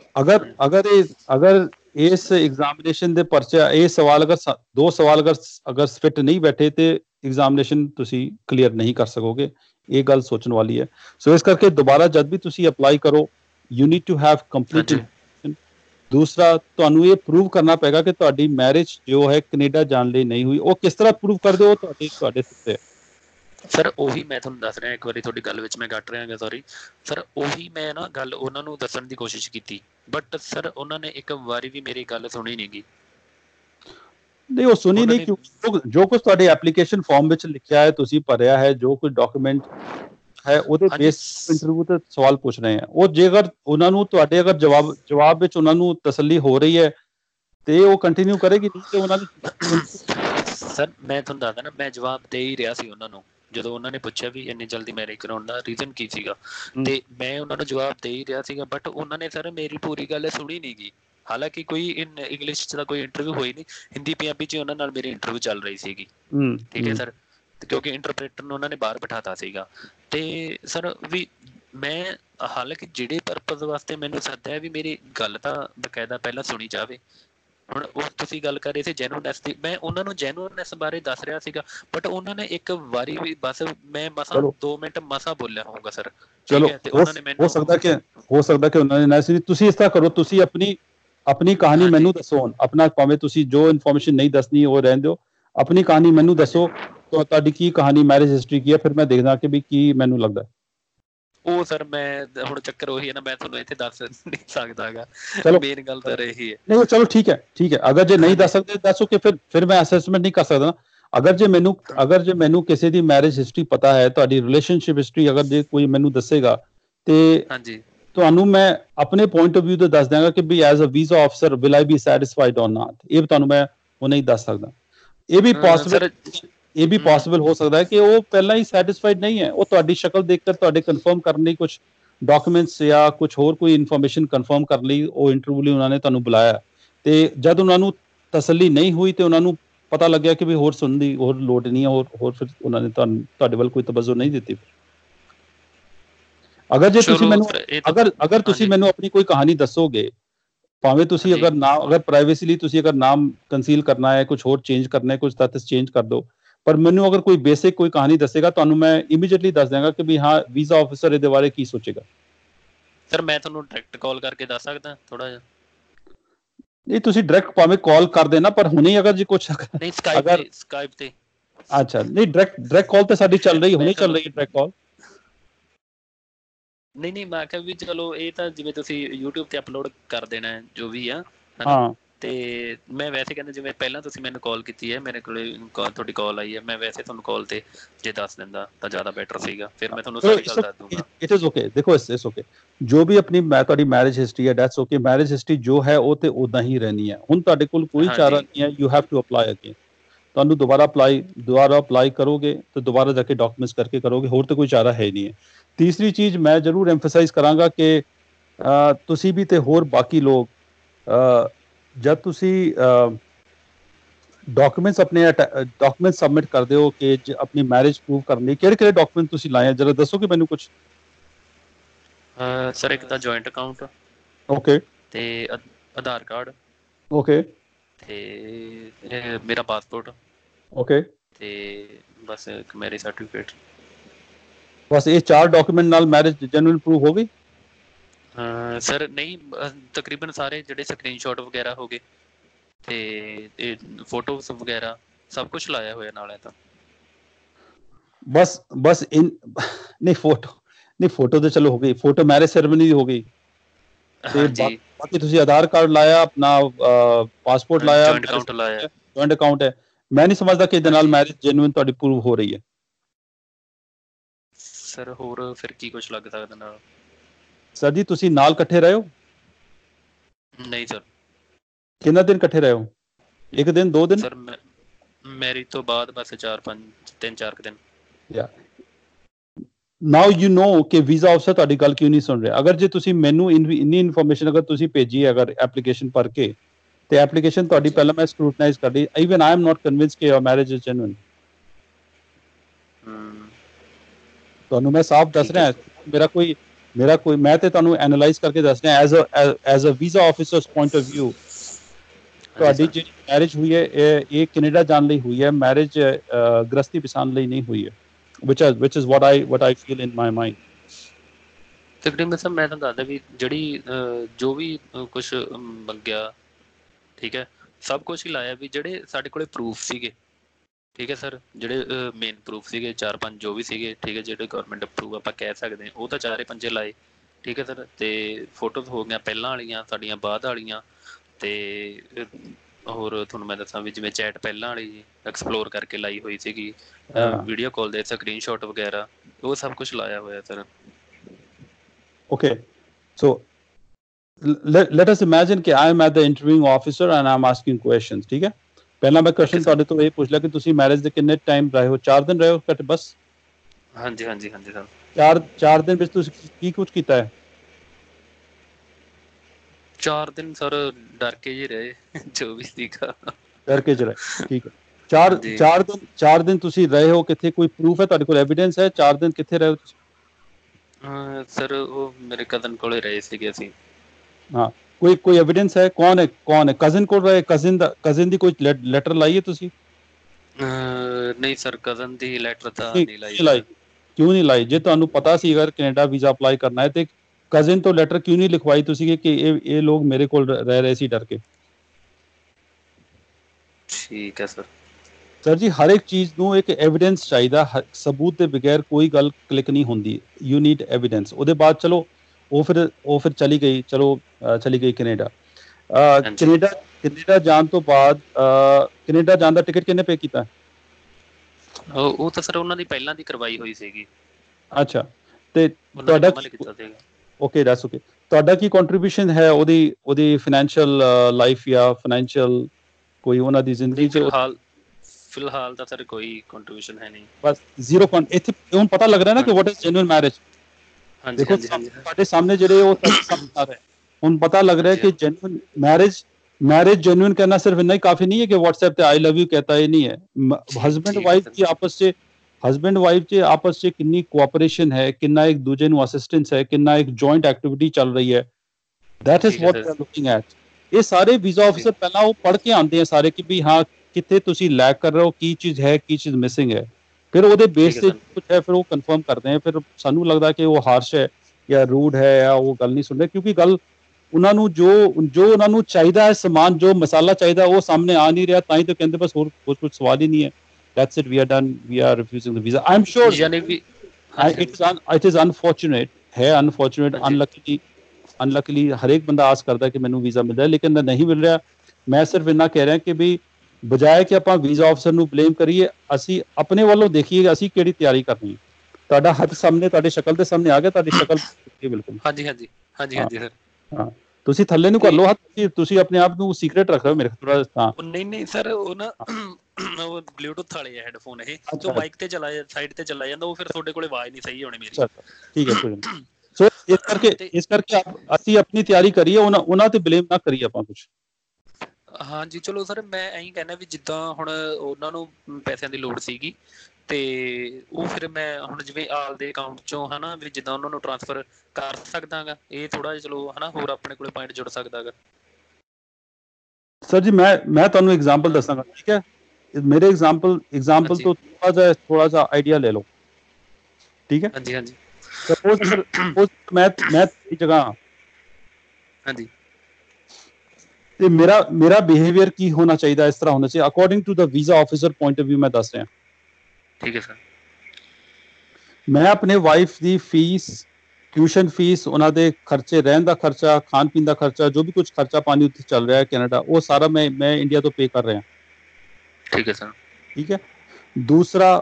ਅਗਰ ਇਸ ਐਗਜ਼ਾਮੀਨੇਸ਼ਨ ਦੇ ਪਰਚਾ, ਇਹ ਸਵਾਲ ਦੋ ਸਵਾਲ ਅਗਰ ਫਿੱਟ ਨਹੀਂ ਬੈਠੇ ਤੇ ਐਗਜ਼ਾਮੀਨੇਸ਼ਨ ਤੁਸੀਂ ਕਲੀਅਰ ਨਹੀਂ ਕਰ ਸਕੋਗੇ, ਇਹ ਗੱਲ ਸੋਚਣ ਵਾਲੀ ਹੈ। ਸੋ ਇਸ ਕਰਕੇ ਦੁਬਾਰਾ ਜਦ ਵੀ ਤੁਸੀਂ ਅਪਲਾਈ ਕਰੋ, you need to have complete ਹਾਂਜੀ ਇਨਫੋਰਮੇਸ਼ਨ। ਦੂਸਰਾ, ਤੁਹਾਨੂੰ ਇਹ ਪ੍ਰੂਵ ਕਰਨਾ ਪਏਗਾ ਕਿ ਤੁਹਾਡੀ ਮੈਰਿਜ ਜੋ ਹੈ ਕੈਨੇਡਾ ਜਾਣ ਲਈ ਨਹੀਂ ਹੋਈ। ਉਹ ਕਿਸ ਤਰ੍ਹਾਂ ਪ੍ਰੂਵ ਕਰਦੇ ਹੋ, ਤੁਹਾਡੇ ਸਿੱਧੇ। ਸਰ ਉਹੀ ਮੈਂ ਤੁਹਾਨੂੰ ਦੱਸ ਰਿਹਾ, ਇੱਕ ਵਾਰੀ ਤੁਹਾਡੀ ਗੱਲ ਵਿੱਚ ਮੈਂ ਕੱਟ ਰਿਹਾ ਗਾ, ਸੌਰੀ ਸਰ। ਉਹੀ ਮੈਂ ਨਾ ਗੱਲ ਉਹਨਾਂ ਨੂੰ ਦੱਸਣ ਦੀ ਕੋਸ਼ਿਸ਼ ਕੀਤੀ, ਬਟ ਸਰ ਉਹਨਾਂ ਨੇ ਇੱਕ ਵਾਰੀ ਵੀ ਮੇਰੀ ਗੱਲ ਸੁਣੀ ਨਹੀਂ ਗੀ। ਨਹੀਂ ਉਹ ਸੁਣੀ ਉਹਨਾਂ ਨਹੀਂ, ਨੇ ਕਿਉਂਕਿ ਜੋ ਕੁਝ ਤੁਹਾਡੇ ਐਪਲੀਕੇਸ਼ਨ ਫਾਰਮ ਵਿੱਚ ਲਿਖਿਆ ਹੈ, ਤੁਸੀਂ ਭਰਿਆ ਹੈ, ਜੋ ਕੁਝ ਡਾਕੂਮੈਂਟ ਹੈ, ਉਹਦੇ ਹਾਂਜੀ ਬੇਸ ਇੰਟਰਵਿਊ ਤੇ ਸਵਾਲ ਪੁੱਛ ਰਹੇ ਆ। ਉਹ ਜੇਕਰ ਉਹਨਾਂ ਨੂੰ ਤੁਹਾਡੇ ਅਗਰ ਜਵਾਬ ਵਿੱਚ ਉਹਨਾਂ ਨੂੰ ਤਸੱਲੀ ਹੋ ਰਹੀ ਹੈ ਤੇ ਉਹ ਕੰਟੀਨਿਊ ਕਰੇਗੀ, ਨਹੀਂ ਤੇ ਉਹਨਾਂ ਨੇ। ਸਰ ਮੈਂ ਤੁਹਾਨੂੰ ਦੱਸਦਾ ਨਾ, ਮੈਂ ਜਵਾਬ ਦੇ ਹੀ ਰਿਹਾ ਸੀ ਉਹਨਾਂ ਨੂੰ, ਜਦੋਂ ਉਹਨਾਂ ਨੇ ਪੁੱਛਿਆ ਵੀ ਇੰਨੀ ਜਲਦੀ ਮੈਰਿਜ ਕਰਾਉਣ ਦਾ ਰੀਜ਼ਨ ਕੀ ਸੀਗਾ, ਤੇ ਮੈਂ ਉਹਨਾਂ ਨੂੰ ਜਵਾਬ ਦੇ ਹੀ ਰਿਹਾ ਸੀਗਾ, ਬਟ ਉਹਨਾਂ ਨੇ ਸਰ ਮੇਰੀ ਪੂਰੀ ਗੱਲ ਸੁਣੀ ਨਹੀਂ ਗੀ। ਹਾਲਾਂਕਿ ਕੋਈ ਇੰਗਲਿਸ਼ 'ਚ ਤਾਂ ਕੋਈ ਇੰਟਰਵਿਊ ਹੋਈ ਨਹੀਂ, ਹਿੰਦੀ ਪੰਜਾਬੀ 'ਚ ਉਹਨਾਂ ਨਾਲ ਮੇਰੀ ਇੰਟਰਵਿਊ ਚੱਲ ਰਹੀ ਸੀਗੀ, ਠੀਕ ਹੈ ਸਰ। ਕਿਉਂਕਿ ਇੰਟਰਪ੍ਰੇਟਰ ਨੂੰ ਉਹਨਾਂ ਨੇ ਬਾਹਰ ਬਿਠਾਤਾ ਸੀਗਾ, ਤੇ ਸਰ ਵੀ ਮੈਂ ਹਾਲਾਂਕਿ ਜਿਹੜੇ ਪਰਪਸ ਵਾਸਤੇ ਮੈਨੂੰ ਸੱਦਿਆ ਵੀ ਮੇਰੀ ਗੱਲ ਤਾਂ ਬਕਾਇਦਾ ਪਹਿਲਾਂ ਸੁਣੀ ਜਾਵੇ। ਹੁਣ ਉਹ ਤੁਸੀਂ ਗੱਲ ਕਰ ਰਹੇ ਸੀ ਜੈਨੂਅਨੈਸ ਦੀ, ਮੈਂ ਉਹਨਾਂ ਨੂੰ ਜੈਨੂਅਨੈਸ ਬਾਰੇ ਦੱਸ ਰਿਹਾ ਸੀਗਾ, ਬਟ ਉਹਨਾਂ ਨੇ ਇੱਕ ਵਾਰੀ ਵੀ ਬਸ ਮੈਂ ਮਸਾਂ 2 ਮਿੰਟ ਮਸਾਂ ਬੋਲਿਆ ਹੋਊਗਾ ਸਰ, ਠੀਕ ਚਲੋ ਹੈ, ਤੇ ਉਹਨਾਂ ਨੇ ਹੋ ਮੈਨੂੰ ਸਕਦਾ ਕਿ ਉਹਨਾਂ ਨੇ ਨਾ ਸੀ। ਤੁਸੀਂ ਇਸ ਤਰ੍ਹਾਂ ਕਰੋ, ਤੁਸੀਂ ਆਪਣੀ ਕਹਾਣੀ ਹਾਂਜੀ ਮੈਨੂੰ ਦੱਸੋ ਹੁਣ, ਆਪਣਾ ਭਾਵੇਂ ਤੁਸੀਂ ਜੋ ਇਨਫੋਰਮੇਸ਼ਨ ਨਹੀਂ ਦੱਸਣੀ ਉਹ ਰਹਿਣ ਦਿਓ, ਆਪਣੀ ਕਹਾਣੀ ਮੈਨੂੰ ਹਾਂਜੀ ਦੱਸੋ। ਤੁਹਾਡੀ ਕੀ ਕਹਾਣੀ, ਮੈਰਿਜ ਹਿਸਟਰੀ ਕੀ ਹੈ, ਫਿਰ ਮੈਂ ਦੇਖਦਾ ਕਿ ਵੀ ਕੀ ਮੈਨੂੰ ਲੱਗਦਾ। ਉਹ ਸਰ ਮੈਂ ਹੁਣ ਚੱਕਰ ਉਹੀ ਹੈ ਨਾ, ਮੈਂ ਤੁਹਾਨੂੰ ਇੱਥੇ ਦੱਸ ਨਹੀਂ ਸਕਦਾ ਗਾ, ਚਲੋ ਮੇਨ ਗੱਲ ਤਾਂ ਰਹੀ ਹੈ। ਨਹੀਂ ਚਲੋ ਠੀਕ ਹੈ, ਅਗਰ ਜੇ ਨਹੀਂ ਹਾਂਜੀ ਦੱਸ ਸਕਦੇ ਦੱਸੋ ਕਿ ਫਿਰ ਮੈਂ ਅਸੈਸਮੈਂਟ ਨਹੀਂ ਕਰ ਸਕਦਾ। ਅਗਰ ਜੇ ਮੈਨੂੰ ਕਿਸੇ ਦੀ ਮੈਰਿਜ ਹਿਸਟਰੀ ਪਤਾ ਹੈ, ਤੁਹਾਡੀ ਰਿਲੇਸ਼ਨਸ਼ਿਪ ਹਿਸਟਰੀ ਅਗਰ ਜੇ ਕੋਈ ਮੈਨੂੰ ਦੱਸੇਗਾ, ਤੇ ਹਾਂਜੀ ਤੁਹਾਨੂੰ ਮੈਂ ਆਪਣੇ ਪੁਆਇੰਟ ਆਫ ਵਿਊ ਤੋਂ ਦੱਸ ਦਿਆਂਗਾ ਕਿ ਵੀ as a visa officer will I be satisfied or not. ਇਹ ਤੁਹਾਨੂੰ ਮੈਂ ਉਹ ਨਹੀਂ ਦੱਸ ਸਕਦਾ। ਇਹ ਸਰ ਵੀ ਪੋਸੀਬਲ ਹੋ ਸਕਦਾ ਹੈ ਕਿ ਉਹ ਪਹਿਲਾਂ ਹੀ ਸੈਟਿਸਫਾਈਡ ਨਹੀਂ ਹੈ, ਉਹ ਤੁਹਾਡੀ ਸ਼ਕਲ ਦੇਖकर ਤੁਹਾਡੇ ਕਨਫਰਮ ਕਰਨ ਲਈ ਕੁਝ ਡਾਕੂਮੈਂਟਸ ਜਾਂ ਕੁਝ ਹੋਰ ਕੋਈ ਇਨਫੋਰਮੇਸ਼ਨ ਕਨਫਰਮ ਕਰਨ ਲਈ ਉਹ ਇੰਟਰਵਿਊ ਲਈ ਉਹਨਾਂ ਨੇ ਤੁਹਾਨੂੰ ਬੁਲਾਇਆ, ਤੇ ਜਦ ਉਹਨਾਂ ਨੂੰ ਤਸੱਲੀ ਨਹੀਂ ਹੋਈ ਤੇ ਉਹਨਾਂ ਨੂੰ ਪਤਾ ਲੱਗਿਆ ਕਿ ਵੀ ਹੋਰ ਸੁਣਨ ਦੀ ਹੋਰ ਲੋੜ ਨਹੀਂ ਹੈ, ਹੋਰ ਫਿਰ ਉਹਨਾਂ ਨੇ ਤੁਹਾਡੇ ਵੱਲ ਕੋਈ ਤਵੱਜੋ ਨਹੀਂ ਦਿੱਤੀ। ਅਗਰ ਜੇ ਤੁਸੀਂ ਚਲੋ ਮੈਨੂੰ ਸਰ ਇਹ ਤਾਂ ਅਗਰ ਤੁਸੀਂ ਹਾਂਜੀ ਮੈਨੂੰ ਆਪਣੀ ਕੋਈ ਕਹਾਣੀ ਦੱਸੋਗੇ, ਭਾਵੇਂ ਤੁਸੀਂ ਹਾਂਜੀ ਅਗਰ ਪ੍ਰਾਈਵੇਸੀ ਲਈ ਤੁਸੀਂ ਅਗਰ ਨਾਮ ਕੰਸੀਲ ਕਰਨਾ ਹੈ, ਕੁਝ ਹੋਰ ਚੇਂਜ ਕਰਨਾ ਹੈ, ਕੁਝ ਤੱਥ ਚੇਂਜ ਕਰ ਦਿਓ, ਪਰ ਮੈਨੂੰ ਅਗਰ ਕੋਈ ਬੇਸਿਕ ਕੋਈ ਕਹਾਣੀ ਦੱਸੇਗਾ, ਤੁਹਾਨੂੰ ਮੈਂ ਇਮੀਡੀਏਟਲੀ ਦੱਸ ਦਿਆਂਗਾ ਕਿ ਵੀ ਹਾਂ ਵੀਜ਼ਾ ਆਫਿਸਰ ਇਹਦੇ ਬਾਰੇ ਕੀ ਸੋਚੇਗਾ। ਸਰ ਮੈਂ ਤੁਹਾਨੂੰ ਡਾਇਰੈਕਟ ਕਾਲ ਕਰਕੇ ਦੱਸ ਸਕਦਾ ਥੋੜਾ ਜਿਹਾ? ਨਹੀਂ ਤੁਸੀਂ ਡਾਇਰੈਕਟ ਭਾਵੇਂ ਕਾਲ ਕਰ ਦੇਣਾ, ਪਰ ਹੁਣੇ ਅਗਰ ਜੇ ਕੁਝ ਨਹੀਂ ਅਗਰ ਸਕਾਈਪ ਤੇ ਅੱਛਾ ਨਹੀਂ ਡਾਇਰੈਕਟ ਕਾਲ ਤੇ ਸਾਡੀ ਚੱਲ ਰਹੀ, ਮੈਂ ਹੁਣੇ ਚੱਲ ਤੁਹਾਨੂੰ ਰਹੀ ਹੈ ਡਾਇਰੈਕਟ ਕਾਲ। ਨਹੀਂ ਮੈਂ ਕਿਹਾ ਵੀ ਚਲੋ ਇਹ ਤਾਂ ਜਿਵੇਂ ਤੁਸੀਂ YouTube ਤੇ ਅਪਲੋਡ ਕਰ ਦੇਣਾ ਹੈ ਜੋ ਵੀ ਆ, ਹਨਾ। ਹਾਂ ਤੇ ਮੈਂ ਵੈਸੇ ਕਹਿੰਦਾ ਜਿਵੇਂ ਪਹਿਲਾਂ ਤੁਸੀਂ ਮੈਨੂੰ ਕਾਲ ਕੀਤੀ ਹੈ, ਮੇਰੇ ਕੋਲੇ ਤੁਹਾਡੀ ਕਾਲ ਆਈ ਹੈ, ਮੈਂ ਵੈਸੇ ਤੁਹਾਨੂੰ ਕਾਲ ਤੇ ਜੇ ਦੱਸ ਦਿੰਦਾ ਤਾਂ ਜ਼ਿਆਦਾ ਬੈਟਰ ਸੀਗਾ, ਫਿਰ ਮੈਂ ਤੁਹਾਨੂੰ ਚਲੋ ਸਾਰੀ ਗੱਲ ਦੱਸ ਦੂੰਗਾ। ਇਟ ਇਜ਼ ਓਕੇ, ਦੇਖੋ ਇਟਸ ਓਕੇ, ਜੋ ਵੀ ਤੁਹਾਡੀ ਮੈਰਿਜ ਹਿਸਟਰੀ ਹੈ ਦੈਟਸ ਓਕੇ, ਮੈਰਿਜ ਹਿਸਟਰੀ ਜੋ ਹੈ ਉਹ ਤੇ ਉਦਾਂ ਹੀ ਰਹਿਣੀ ਹੈ। ਹੁਣ ਤੁਹਾਡੇ ਕੋਲ ਕੋਈ ਚਾਰਾ ਹਾਂਜੀ ਨਹੀਂ ਹੈ, you have to apply again. ਤੁਹਾਨੂੰ ਦੁਬਾਰਾ ਅਪਲਾਈ ਕਰੋਗੇ ਤੇ ਦੁਬਾਰਾ ਜਾ ਕੇ ਡਾਕੂਮੈਂਟਸ ਕਰਕੇ ਕਰੋਗੇ, ਹੋਰ ਤਾਂ ਕੋਈ ਚਾਰਾ ਹੈ ਨਹੀਂ ਹੈ। ਤੀਸਰੀ ਚੀਜ਼ ਮੈਂ ਜ਼ਰੂਰ ਐਮਫਸਾਈਜ਼ ਕਰਾਂਗਾ ਕਿ ਤੁਸੀਂ ਵੀ ਤੇ ਹੋਰ ਬਾਕੀ ਲੋਕ ਜਦ ਤੁਸੀਂ ਡਾਕੂਮੈਂਟ ਸਬਮਿਟ ਕਰਦੇ ਹੋ ਕਿ ਆਪਣੀ ਮੈਰਿਜ ਪ੍ਰੂਵ ਕਰਨ ਲਈ ਕਿਹੜੇ ਡਾਕੂਮੈਂਟ ਤੁਸੀਂ ਲਾਏ ਆ, ਜਰਾ ਦੱਸੋਗੇ ਮੈਨੂੰ ਕੁਝ? ਸਰ ਇੱਕ ਤਾਂ ਜੁਆਇੰਟ ਅਕਾਊਂਟ, ਓਕੇ ਤੇ ਆਧਾਰ ਕਾਰਡ, ਓਕੇ ਤੇ ਮੇਰਾ ਪਾਸਪੋਰਟ, ਓਕੇ ਤੇ ਬਸ ਇੱਕ ਮੈਰਿਜ ਸਰਟੀਫਿਕੇਟ। ਬਸ ਇਹ 4 ਡਾਕੂਮੈਂਟ ਨਾਲ ਮੈਰਿਜ ਜੈਨੂਇਨ ਪ੍ਰੂਵ ਹੋ ਗਈ? ਸਰ ਨਹੀਂ, ਤਕਰੀਬਨ ਸਾਰੇ ਜਿਹੜੇ ਸਕਰੀਨਸ਼ਾਟ ਵਗੈਰਾ ਹੋ ਗਏ, ਤੇ ਇਹ ਫੋਟੋਜ਼ ਵਗੈਰਾ ਸਭ ਕੁਝ ਲਾਇਆ ਹੋਇਆ ਨਾਲ ਹੈ ਤਾਂ। ਬਸ ਨਹੀਂ ਫੋਟੋ ਤੇ ਚਲੋ ਹੋ ਗਈ, ਫੋਟੋ ਮੈਰਿਜ ਸੈਰੇਮਨੀ ਦੀ ਹੋ ਗਈ, ਤੇ ਹਾਂਜੀ ਬਾਕੀ ਤੁਸੀਂ ਆਧਾਰ ਕਾਰਡ ਲਾਇਆ, ਆਪਣਾ ਪਾਸਪੋਰਟ ਲਾਇਆ, ਜੁਆਇੰਟ ਅਕਾਊਂਟ ਲਾਇਆ। ਜੁਆਇੰਟ ਅਕਾਊਂਟ ਹੈ। ਮੈਂ ਨਹੀਂ ਸਮਝਦਾ ਕਿ ਇਹਦੇ ਨਾਲ ਹਾਂਜੀ ਮੈਰਿਜ ਜੈਨੂਇਨ ਤੁਹਾਡੀ ਪ੍ਰੂਵ ਹੋ ਰਹੀ ਹੈ। ਸਰ ਹੋਰ ਫਿਰ ਕੀ ਕੁਝ ਲੱਗ ਸਕਦਾ ਨਾਲ? ਸਰ ਜੀ ਤੁਸੀਂ ਨਾਲ ਇਕੱਠੇ ਰਹੇ ਹੋ? ਨਹੀਂ ਸਰ। ਕਿੰਨਾ ਦਿਨ ਇਕੱਠੇ ਰਹੇ ਹੋ? 1 ਦਿਨ 2 ਦਿਨ? ਸਰ ਮੈਰਿਜ ਤੋਂ ਬਾਅਦ ਬਸ 3-4 ਦਿਨ। ਨਾਓ ਯੂ ਨੋ ਕਿ ਵੀਜ਼ਾ ਆਫਸਰ ਤੁਹਾਡੀ ਗੱਲ ਕਿਉਂ ਨਹੀਂ ਸੁਣ ਰਿਹਾ। ਅਗਰ ਜੇ ਤੁਸੀਂ ਮੈਨੂੰ ਇੰਨੀ ਇਨਫੋਰਮੇਸ਼ਨ ਅਗਰ ਤੁਸੀਂ ਭੇਜੀ ਹੈ, ਅਗਰ ਐਪਲੀਕੇਸ਼ਨ ਭਰ ਕੇ, ਤੇ ਐਪਲੀਕੇਸ਼ਨ ਤੁਹਾਡੀ ਹਾਂਜੀ ਪਹਿਲਾਂ ਮੈਂ ਸਕਰੂਟਨਾਈਜ਼ ਕਰ ਲਈ, even I am not convince ਕਿ ਯੋਰ ਮੈਰਿਜ ਇਜ਼ ਜੈਨੂਇਨ। ਤੁਹਾਨੂੰ ਮੈਂ ਸਾਫ਼ ਦੱਸ ਠੀਕ ਹੈ ਰਿਹਾ, ਮੈਂ ਤੇ ਤੁਹਾਨੂੰ ਐਨਾਲਾਈਜ਼ ਕਰਕੇ ਦੱਸ ਰਿਹਾ as a visa officers point of view. ਹਾਂਜੀ ਤੁਹਾਡੀ ਸਰ। ਜਿਹੜੀ ਮੈਰਿਜ ਹੋਈ ਹੈ ਇਹ ਕੈਨੇਡਾ ਜਾਣ ਲਈ ਹੋਈ ਹੈ, ਮੈਰਿਜ ਗ੍ਰਸਤੀ ਬਸਾਉਣ ਲਈ ਨਹੀਂ ਹੋਈ ਹੈ, which is what I feel in my mind. ਤਕਰੀਬਨ ਸਰ ਮੈਂ ਤੁਹਾਨੂੰ ਦੱਸਦਾ ਵੀ ਜਿਹੜੀ ਜੋ ਵੀ ਕੁਝ ਮੰਗਿਆ, ਠੀਕ ਹੈ, ਸਭ ਕੁਝ ਹੀ ਲਾਇਆ ਵੀ ਜਿਹੜੇ ਸਾਡੇ ਕੋਲੇ ਪ੍ਰੂਫ ਸੀਗੇ, ਠੀਕ ਹੈ ਸਰ, ਜਿਹੜੇ ਮੇਨ ਪ੍ਰੂਫ ਸੀਗੇ 4-5 ਜੋ ਵੀ ਸੀਗੇ, ਠੀਕ ਹੈ, ਜਿਹੜੇ ਗਵਰਨਮੈਂਟ ਅਪਰੂਵ ਆਪਾਂ ਕਹਿ ਸਕਦੇ ਹਾਂ, ਉਹ ਤਾਂ 4-5 ਲਾਏ, ਠੀਕ ਹੈ ਸਰ। ਤੇ ਫੋਟੋਜ਼ ਹੋ ਗਈਆਂ ਪਹਿਲਾਂ ਵਾਲੀਆਂ, ਸਾਡੀਆਂ ਬਾਅਦ ਵਾਲੀਆਂ, ਤੇ ਹੋਰ ਤੁਹਾਨੂੰ ਮੈਂ ਦੱਸਾਂ ਵੀ ਜਿਵੇਂ ਚੈਟ ਪਹਿਲਾਂ ਵਾਲੀ ਐਕਸਪਲੋਰ ਕਰਕੇ ਲਾਈ ਹੋਈ ਸੀਗੀ, ਹਾਂ ਵੀਡੀਓ ਕਾਲ ਦੇ ਸਕਰੀਨਸ਼ਾਟ ਵਗੈਰਾ, ਉਹ ਸਭ ਕੁਝ ਲਾਇਆ ਹੋਇਆ sir. Okay so let us imagine ਕਿ I am at the interviewing officer and I am asking questions, ਠੀਕ ਹੈ। ਪਹਿਲਾਂ ਮੈਂ ਕੁਐਸਚਨ ਤੁਹਾਡੇ ਤੋਂ ਇਹ ਪੁੱਛ ਲਿਆ ਕਿ ਤੁਸੀਂ ਮੈਰਿਜ ਦੇ ਕਿੰਨੇ ਟਾਈਮ ਰਹੇ ਹੋ? 4 ਦਿਨ ਰਹੇ ਹੋ ਘੱਟ ਬਸ? ਹਾਂਜੀ ਹਾਂਜੀ ਹਾਂਜੀ ਸਰ। 4 ਦਿਨ ਵਿੱਚ ਤੁਸੀਂ ਕੀ ਕੁਝ ਕੀਤਾ ਹੈ? 4 ਦਿਨ ਸਰ ਡਰ ਕੇ ਜੀ ਰਹੇ ਜੋ ਵੀ ਸੀਗਾ। ਡਰ ਕੇ ਚ ਰਹੇ, ਠੀਕ ਹੈ। ਹਾਂਜੀ 4 ਦਿਨ ਤੁਸੀਂ ਰਹੇ ਹੋ ਕਿੱਥੇ? ਕੋਈ ਪ੍ਰੂਫ ਹੈ ਤੁਹਾਡੇ ਕੋਲ, ਐਵੀਡੈਂਸ ਹੈ 4 ਦਿਨ ਕਿੱਥੇ ਰਹੇ ਹੋ ਤੁਸੀਂ? ਸਰ ਉਹ ਮੇਰੇ ਕਜ਼ਨ ਕੋਲੇ ਰਹੇ ਸੀਗੇ ਅਸੀਂ। ਹਾਂ, ਕੋਈ ਐਵੀਡੈਂਸ ਹੈ? ਕੌਣ ਹੈ? ਕਜ਼ਨ ਕੋਲ ਰਹੇ? ਕਜ਼ਨ ਦੀ ਕੋਈ ਲੈਟਰ ਲਾਈ ਹੈ ਤੁਸੀਂ? ਨਹੀਂ ਸਰ, ਕਜ਼ਨ ਦੀ ਲੈਟਰ ਤਾਂ ਨਹੀਂ ਲਾਈ ਕਿਉਂ ਸਰ। ਕਿਉਂ ਨਹੀਂ ਲਾਈ? ਜੇ ਤੁਹਾਨੂੰ ਪਤਾ ਸੀ ਅਗਰ ਕੈਨੇਡਾ ਵੀਜ਼ਾ ਅਪਲਾਈ ਕਰਨਾ ਹੈ ਤੇ ਕਜ਼ਨ ਤੋਂ ਲੈਟਰ ਕਿਉਂ ਨਹੀਂ ਲਿਖਵਾਈ ਤੁਸੀਂ ਕਿ ਇਹ ਲੋਕ ਮੇਰੇ ਕੋਲ ਰਹਿ ਰਹੇ ਸੀ ਡਰ ਕੇ? ਠੀਕ ਹੈ ਸਰ। ਸਰ ਜੀ, ਹਰ ਇੱਕ ਚੀਜ਼ ਨੂੰ ਇੱਕ ਐਵੀਡੈਂਸ ਚਾਹੀਦਾ, ਸਬੂਤ ਦੇ ਬਗੈਰ ਕੋਈ ਗੱਲ ਕਲਿੱਕ ਨਹੀਂ ਹੁੰਦੀ। You need evidence. ਉਹਦੇ ਬਾਅਦ ਚਲੋ ਉਹ ਫਿਰ ਚਲੀ ਗਈ, ਚਲੋ ਚਲੀ ਗਈ ਕੈਨੇਡਾ। ਹਾਂਜੀ ਕੈਨੇਡਾ ਜਾਣ ਤੋਂ ਬਾਅਦ ਕੈਨੇਡਾ ਜਾਣ ਦਾ ਟਿਕਟ ਕਿੰਨੇ ਪੇ ਕੀਤਾ? ਉਹ ਤਾਂ ਸਰ ਉਹਨਾਂ ਦੀ ਪਹਿਲਾਂ ਦੀ ਕਰਵਾਈ ਹੋਈ ਸੀਗੀ, ਅੱਛਾ, ਤੇ ਉਹਨਾਂ ਦੇ ਤੁਹਾਡਾ ਮੰਮਾ ਨੇ ਕੀਤਾ ਸੀਗਾ। Okay that's okay. ਤੁਹਾਡਾ ਕੀ ਕੰਟਰੀਬਿਊਸ਼ਨ ਹੈ ਉਹਦੀ ਫਾਈਨੈਂਸ਼ੀਅਲ ਲਾਈਫ ਜਾਂ ਫਾਈਨੈਂਸ਼ੀਅਲ ਕੋਈ ਉਹਨਾਂ ਦੀ ਨਹੀਂ, ਜ਼ਿੰਦਗੀ 'ਚ? ਫਿਲਹਾਲ ਤਾਂ ਸਰ ਕੋਈ ਕੰਟਰੀਬਿਊਸ਼ਨ ਹੈ ਨਹੀਂ। ਬਸ ਜ਼ੀਰੋ ਪੁਆਇੰਟ। ਇੱਥੇ ਹੁਣ ਪਤਾ ਲੱਗ ਰਿਹਾ ਨਾ ਕਿ ਵਾਟ ਇਜ਼ ਜੈਨੂਇਨ ਮੈਰਿਜ। ਹਾਂਜੀ ਦੇਖੋ ਹਾਂਜੀ ਹਾਂਜੀ ਤੁਹਾਡੇ ਸਾਹਮਣੇ ਜਿਹੜੇ ਉਹ ਸਾਹਮਣੇ ਆ ਰਹੇ, ਹੁਣ ਪਤਾ ਲੱਗ ਰਿਹਾ ਹਾਂਜੀ ਕਿ ਜੈਨੂਇਨ मैरिज जेन्युइन करना सिर्फ इतना ही काफी नहीं है कि व्हाट्सएप पे आई लव यू कहता ही नहीं है। हस्बैंड ਠੀਕ ਹੈ वाइफ ਸਰ। की आपस 'ਚ ਕਿੰਨੀ ਕੋਆਪਰੇਸ਼ਨ ਹੈ, ਕਿੰਨਾ ਇੱਕ ਦੂਜੇ ਨੂੰ ਅਸਿਸਟੈਂਸ ਹੈ, ਕਿੰਨਾ ਇੱਕ ਜੁਆਇੰਟ ਐਕਟੀਵਿਟੀ ਚੱਲ ਰਹੀ ਹੈ। that is ਠੀਕ ਹੈ what sir. we are looking at। ਇਹ ਸਾਰੇ ਵੀਜ਼ਾ ਆਫਿਸਰ ਪਹਿਲਾਂ ਉਹ ਪੜ੍ਹ ਕੇ ਆਉਂਦੇ ਆ ਸਾਰੇ ਕਿ ਵੀ ਹਾਂ ਕਿੱਥੇ ਤੁਸੀਂ ਲੈਕ ਕਰ ਰਹੇ ਹੋ, ਕੀ ਚੀਜ਼ ਹੈ, ਕੀ ਚੀਜ਼ ਮਿਸਿੰਗ ਹੈ। ਫਿਰ ਉਹਦੇ ਠੀਕ ਬੇਸ ਹੈ ਤੇ ਸਰ। ਕੁਝ ਹੈ ਫਿਰ ਉਹ ਕਨਫਰਮ ਕਰਦੇ ਆ। ਫਿਰ ਸਾਨੂੰ ਲੱਗਦਾ ਕਿ ਉਹ ਹਾਰਸ਼ ਹੈ ਜਾਂ ਰੂਡ ਹੈ ਜਾਂ ਉਹ ਗੱਲ ਨਹੀਂ ਸੁਣ ਰਹੇ, ਕਿਉਂਕਿ ਗੱਲ ਉਹਨਾਂ ਨੂੰ ਜੋ ਉਹਨਾਂ ਨੂੰ ਚਾਹੀਦਾ ਹੈ ਸਮਾਨ, ਜੋ ਮਸਾਲਾ ਚਾਹੀਦਾ ਉਹ ਸਾਹਮਣੇ ਆ ਨਹੀਂ ਰਿਹਾ, ਤਾਂ ਹੀ ਤਾਂ ਕਹਿੰਦੇ ਬਸ ਹੋਰ ਕੁਝ ਸਵਾਲ ਹੀ ਨਹੀਂ ਹੈ। That's it, we are done, we are refusing the visa, I'm sure। ਯਾਨੀ ਵੀ ਹਾਂਜੀ ਹਾਂਜੀ it is unfortunate है, unfortunate, ਹਾਂਜੀ अनलकीली हर एक बंदा आस करता है कि मैनू वीज़ा मिल जाए, लेकिन नहीं मिल रहा। मैं सिर्फ इन्ना कह रहा कि भी ਬਜਾਏ ਕਿ ਆਪਾਂ ਵੀਜ਼ਾ ਆਫਿਸਰ ਨੂੰ ਬਲੇਮ ਕਰੀਏ, ਅਸੀਂ ਆਪਣੇ ਵੱਲੋਂ ਦੇਖੀਏ ਅਸੀਂ ਕਿਹੜੀ ਤਿਆਰੀ ਕਰਨੀ ਹੈ। ਤੁਹਾਡਾ ਹੱਥ ਸਾਹਮਣੇ, ਤੁਹਾਡੇ ਸ਼ਕਲ ਦੇ ਸਾਹਮਣੇ ਆ ਗਿਆ, ਤੁਹਾਡੀ ਸ਼ਕਲ ਬਿਲਕੁਲ। ਹਾਂਜੀ ਹਾਂਜੀ ਹਾਂਜੀ ਹਾਂ ਹਾਂਜੀ ਸਰ। ਹਾਂ, ਤੁਸੀਂ ਥੱਲੇ ਨੂੰ ਕਰ ਤੇ ਲਓ ਹੱਥ, ਤੁਸੀਂ ਆਪਣੇ ਆਪ ਨੂੰ ਸੀਕ੍ਰੇਟ ਰੱਖ ਰਹੇ ਹੋ ਮੇਰੇ ਥੋੜਾ। ਹਾਂ ਨਹੀਂ ਨਹੀਂ ਸਰ, ਉਹ ਨਾ ਉਹ ਬਲੂਟੁੱਥ ਵਾਲੇ ਆ ਹੈਡਫੋਨ ਇਹ, ਤੇ ਉਹ ਅੱਛਾ ਮਾਈਕ ਤੇ ਚਲਾ ਸਾਈਡ ਤੇ ਚਲਾ ਜਾਂਦਾ, ਉਹ ਫਿਰ ਤੁਹਾਡੇ ਕੋਲੇ ਆਵਾਜ਼ ਨਹੀਂ ਸਹੀ ਹੋਣੀ ਮੇਰੀ। ਅੱਛਾ ਠੀਕ ਹੈ, ਕੋਈ ਨਹੀਂ। ਸੋ ਤੇ ਇਸ ਕਰਕੇ ਅਸੀਂ ਆਪਣੀ ਤਿਆਰੀ ਕਰੀਏ, ਉਹਨਾਂ ਤੇ ਬਲੇਮ ਨਾ ਕਰੀਏ ਆਪਾਂ ਕੁਝ। ਹਾਂਜੀ ਚਲੋ ਸਰ, ਮੈਂ ਇਹੀ ਕਹਿੰਦਾ ਵੀ ਜਿੱਦਾਂ ਹੁਣ ਉਹਨਾਂ ਨੂੰ ਪੈਸਿਆਂ ਦੀ ਲੋੜ ਸੀਗੀ, ਤੇ ਉਹ ਫਿਰ ਮੈਂ ਹੁਣ ਜਿਵੇਂ ਆਪਦੇ ਅਕਾਊਂਟ ਚੋਂ ਹਨਾ ਵੀ ਜਿੱਦਾਂ ਉਹਨਾਂ ਨੂੰ ਟ੍ਰਾਂਸਫਰ ਕਰ ਸਕਦਾ ਗਾ, ਇਹ ਥੋੜਾ ਜਿਹਾ ਚਲੋ ਹਨਾ ਹੋਰ ਆਪਣੇ ਕੋਲੇ ਪੁਆਇੰਟ ਜੁੜ ਸਕਦਾ ਗਾ। ਸਰ ਜੀ, ਮੈਂ ਤੁਹਾਨੂੰ ਐਗਜ਼ਾਮਪਲ ਦੱਸਾਂਗਾ, ਠੀਕ ਹੈ। ਮੇਰੇ ਐਗਜ਼ਾਮਪਲ ਹਾਂਜੀ ਤੋਂ ਥੋੜਾ ਜਿਹਾ ਆਈਡੀਆ ਲੈ ਲਓ, ਠੀਕ ਹੈ। ਹਾਂਜੀ ਹਾਂਜੀ ਸਪੋਜ਼ ਮੈਂ ਤੁਹਾਡੀ ਜਗ੍ਹਾ ਹਾਂ ਹਾਂਜੀ ਤੇ ਮੇਰਾ ਬਿਹੇਵੀਅਰ ਕੀ ਹੋਣਾ ਚਾਹੀਦਾ, ਇਸ ਤਰ੍ਹਾਂ ਹੋਣਾ ਚਾਹੀਦਾ ਅਕੋਰਡਿੰਗ ਟੂ ਦਾ visa officer point of view ਮੈਂ ਦੱਸ ਰਿਹਾ। ਠੀਕ ਹੈ ਸਰ। ਮੈਂ ਆਪਣੇ ਵਾਈਫ ਦੀ ਫੀਸ, ਟਿਊਸ਼ਨ ਫੀਸ, ਉਹਨਾਂ ਦੇ ਖਰਚੇ, ਰਹਿਣ ਦਾ ਖਰਚਾ, ਖਾਣ ਪੀਣ ਦਾ ਖਰਚਾ, ਜੋ ਵੀ ਕੁਝ ਖਰਚਾ ਪਾਣੀ ਉੱਥੇ ਚੱਲ ਰਿਹਾ ਹੈ ਕੈਨੇਡਾ, ਉਹ ਸਾਰਾ ਮੈਂ ਇੰਡੀਆ ਤੋਂ ਪੇ ਕਰ ਰਿਹਾ। ਠੀਕ ਹੈ ਸਰ। ਠੀਕ ਹੈ। ਦੂਸਰਾ,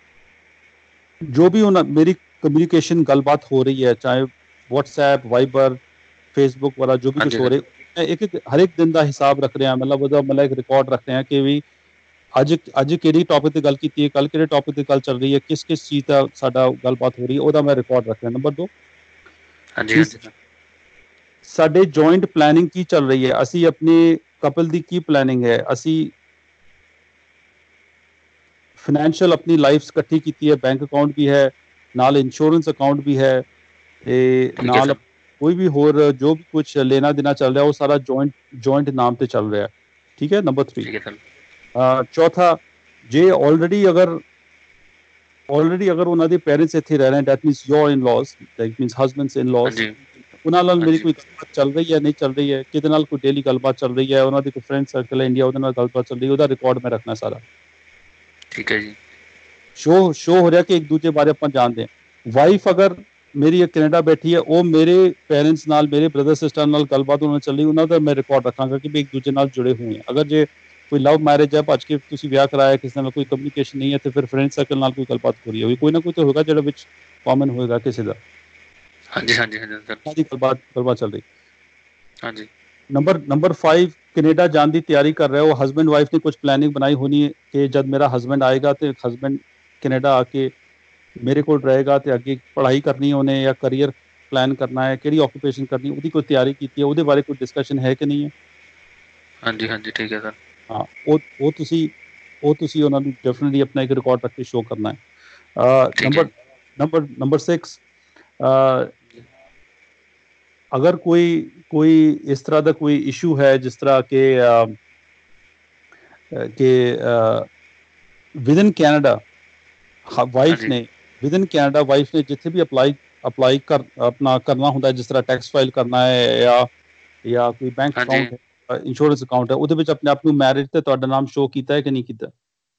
ਜੋ ਵੀ ਮੇਰੀ कम्युनिकेशन गलबात हो रही है, चाहे व्हाट्सएप, वाइबर, फेसबुक वाला जो भी कुछ ਹਾਂਜੀ हो ਸਰ। रहा है, हर एक दिन का हिसाब रख रहे हैं, मतलब एक रिकॉर्ड रख रहे हैं कि भी ਅੱਜ ਕਿਹੜੀ ਟੌਪਿਕ ਤੇ ਗੱਲ ਕੀਤੀ ਹੈ, ਕੱਲ ਕਿਹੜੇ ਟੌਪਿਕ ਤੇ ਗੱਲ ਚੱਲ ਰਹੀ ਹੈ, ਕਿਸ ਚੀਜ਼ ਦਾ ਸਾਡਾ ਗੱਲਬਾਤ ਹੋ ਰਹੀ ਹੈ, ਉਹਦਾ ਮੈਂ ਰਿਕਾਰਡ ਰੱਖ ਰਿਹਾ। ਨੰਬਰ 2, ਹਾਂਜੀ ਹਾਂਜੀ ਸਰ। ਸਾਡੇ ਜੁਆਇੰਟ ਪਲੈਨਿੰਗ ਕੀ ਚੱਲ ਰਹੀ ਹੈ, ਅਸੀਂ ਆਪਣੇ ਕਪਲ ਦੀ ਕੀ ਪਲੈਨਿੰਗ ਹੈ, ਅਸੀਂ ਫਾਈਨੈਂਸ਼ੀਅਲ ਆਪਣੀ ਲਾਈਫ ਇਕੱਠੀ ਕੀਤੀ ਹੈ, ਬੈਂਕ ਅਕਾਊਂਟ ਵੀ ਹੈ ਨਾਲ, ਇੰਸ਼ੋਰੈਂਸ ਅਕਾਊਂਟ ਵੀ ਹੈ, ਤੇ ਠੀਕ ਹੈ ਨਾਲ ਸਰ। ਕੋਈ ਵੀ ਹੋਰ ਜੋ ਵੀ ਕੁਝ ਲੈਣਾ ਦੇਣਾ ਚੱਲ ਰਿਹਾ ਉਹ ਸਾਰਾ ਜੁਆਇੰਟ ਨਾਮ ਤੇ ਚੱਲ ਰਿਹਾ। ਠੀਕ ਹੈ, ਨੰਬਰ 3। ਠੀਕ ਹੈ ਸਰ। ਚੌਥਾ, ਜੇ ਆਲਰੇਡੀ ਅਗਰ ਉਹਨਾਂ ਦੇ ਪੇਰੈਂਟਸ ਇੱਥੇ ਰਹਿ ਰਹੇ, that means your in laws, that means husbands in laws, ਹਾਂਜੀ ਉਹਨਾਂ ਨਾਲ ਮੇਰੀ ਹਾਂਜੀ ਕੋਈ ਗੱਲਬਾਤ ਚੱਲ ਰਹੀ ਹੈ, ਨਹੀਂ ਚੱਲ ਰਹੀ ਹੈ, ਕਿਹਦੇ ਨਾਲ ਕੋਈ ਡੇਲੀ ਗੱਲਬਾਤ ਚੱਲ ਰਹੀ ਹੈ, ਉਹਨਾਂ ਦੀ ਕੋਈ ਫਰੈਂਡ ਸਰਕਲ ਹੈ ਇੰਡੀਆ, ਉਹਦੇ ਨਾਲ ਗੱਲਬਾਤ ਚੱਲ ਰਹੀ ਹੈ, ਉਹਦਾ ਰਿਕਾਰਡ ਮੈਂ ਰੱਖਣਾ ਸਾਰਾ। ਠੀਕ ਹੈ ਜੀ। ਸ਼ੋ ਹੋ ਰਿਹਾ ਕਿ ਇੱਕ ਦੂਜੇ ਬਾਰੇ ਆਪਾਂ ਜਾਣਦੇ ਹਾਂ। ਵਾਈਫ ਅਗਰ ਮੇਰੀ ਇੱਕ ਕੈਨੇਡਾ ਬੈਠੀ ਹੈ, ਉਹ ਮੇਰੇ ਪੇਰੈਂਟਸ ਨਾਲ, ਮੇਰੇ ਬ੍ਰਦਰ ਸਿਸਟਰ ਨਾਲ ਗੱਲਬਾਤ ਉਹਨਾਂ ਚੱਲੀ, ਉਹਨਾਂ ਦਾ ਮੈਂ ਰਿਕਾਰਡ ਰੱਖਾਂਗਾ ਕਿ ਵੀ ਇੱਕ ਦੂਜੇ ਨਾਲ ਜੁੜੇ ਹੋਏ ਆ। ਅਗਰ ਜੇ ਕੋਈ ਲਵ ਮੈਰਿਜ ਹੈ, ਭੱਜ ਕੇ ਤੁਸੀਂ ਵਿਆਹ ਕਰਾਇਆ, ਕਿਸੇ ਨਾਲ ਕੋਈ ਕਮਿਊਨੀਕੇਸ਼ਨ ਨਹੀਂ ਹੈ, ਤੇ ਫਿਰ ਫਰੈਂਡ ਸਰਕਲ ਨਾਲ ਕੋਈ ਗੱਲਬਾਤ ਹੋ ਰਹੀ ਹੋਵੇ, ਕੋਈ ਨਾ ਕੋਈ ਤਾਂ ਹੋਏਗਾ ਜਿਹੜਾ ਵਿੱਚ ਕਾਮਨ ਹੋਏਗਾ ਕਿਸੇ ਦਾ। ਹਾਂਜੀ ਹਾਂਜੀ ਹਾਂਜੀ ਸਰ, ਦੀ ਗੱਲਬਾਤ ਚੱਲ ਰਹੀ। ਹਾਂਜੀ। ਨੰਬਰ 5, ਕੈਨੇਡਾ ਜਾਣ ਦੀ ਤਿਆਰੀ ਕਰ ਰਿਹਾ, ਉਹ ਹਸਬੈਂਡ ਵਾਈਫ ਨੇ ਕੁਝ ਪਲੈਨਿੰਗ ਬਣਾਈ ਹੋਣੀ ਹੈ ਕਿ ਜਦ ਮੇਰਾ ਹਸਬੈਂਡ ਆਏਗਾ ਤੇ ਹਸਬੈਂਡ ਕੈਨੇਡਾ ਆ ਕੇ ਮੇਰੇ ਕੋਲ ਰਹੇਗਾ ਤੇ ਅੱਗੇ ਪੜ੍ਹਾਈ ਕਰਨੀ ਉਹਨੇ ਜਾਂ ਕਰੀਅਰ ਪਲਾਨ ਕਰਨਾ ਹੈ, ਕਿਹੜੀ ਆਕੂਪੇਸ਼ਨ ਕਰਨੀ, ਉਹਦੀ ਕੋਈ ਤਿਆਰੀ ਕੀਤੀ ਹੈ, ਉਹਦੇ ਬਾਰੇ ਕੋਈ ਡਿਸਕਸ਼ਨ ਹੈ ਕਿ ਨਹੀਂ ਹੈ? ਹਾਂਜੀ ਹਾਂਜੀ ਠੀਕ ਹੈ ਸਰ। ਹਾਂ, ਉਹ ਤੁਸੀਂ ਉਹਨਾਂ ਨੂੰ ਡੈਫੀਨਿਟਲੀ ਆਪਣਾ ਇੱਕ ਰਿਕਾਰਡ ਰੱਖ ਕੇ ਸ਼ੋਅ ਕਰਨਾ ਹੈ। ਠੀਕ ਹੈ ਜੀ। ਨੰਬਰ 6, ਅਗਰ ਕੋਈ ਇਸ ਤਰ੍ਹਾਂ ਦਾ ਕੋਈ ਇਸ਼ੂ ਹੈ ਜਿਸ ਤਰ੍ਹਾਂ ਕਿ ਵਿਦਨ ਕੈਨੇਡਾ ਵਾਈਫ ਹਾਂਜੀ ਨੇ ਜਿੱਥੇ ਵੀ ਅਪਲਾਈ ਆਪਣਾ ਕਰਨਾ ਹੁੰਦਾ, ਜਿਸ ਤਰ੍ਹਾਂ ਟੈਕਸ ਫਾਈਲ ਕਰਨਾ ਹੈ ਜਾਂ ਕੋਈ ਬੈਂਕ ਹਾਂਜੀ ਅਕਾਊਂਟ ਹੈ, ਇੰਸ਼ੋਰੈਂਸ ਅਕਾਊਂਟ ਹੈ, ਉਹਦੇ ਵਿੱਚ ਆਪਣੇ ਆਪ ਨੂੰ ਮੈਰਿਜ ਤੇ ਤੁਹਾਡਾ ਨਾਮ ਸ਼ੋਅ ਕੀਤਾ ਹੈ ਕਿ ਨਹੀਂ ਕੀਤਾ?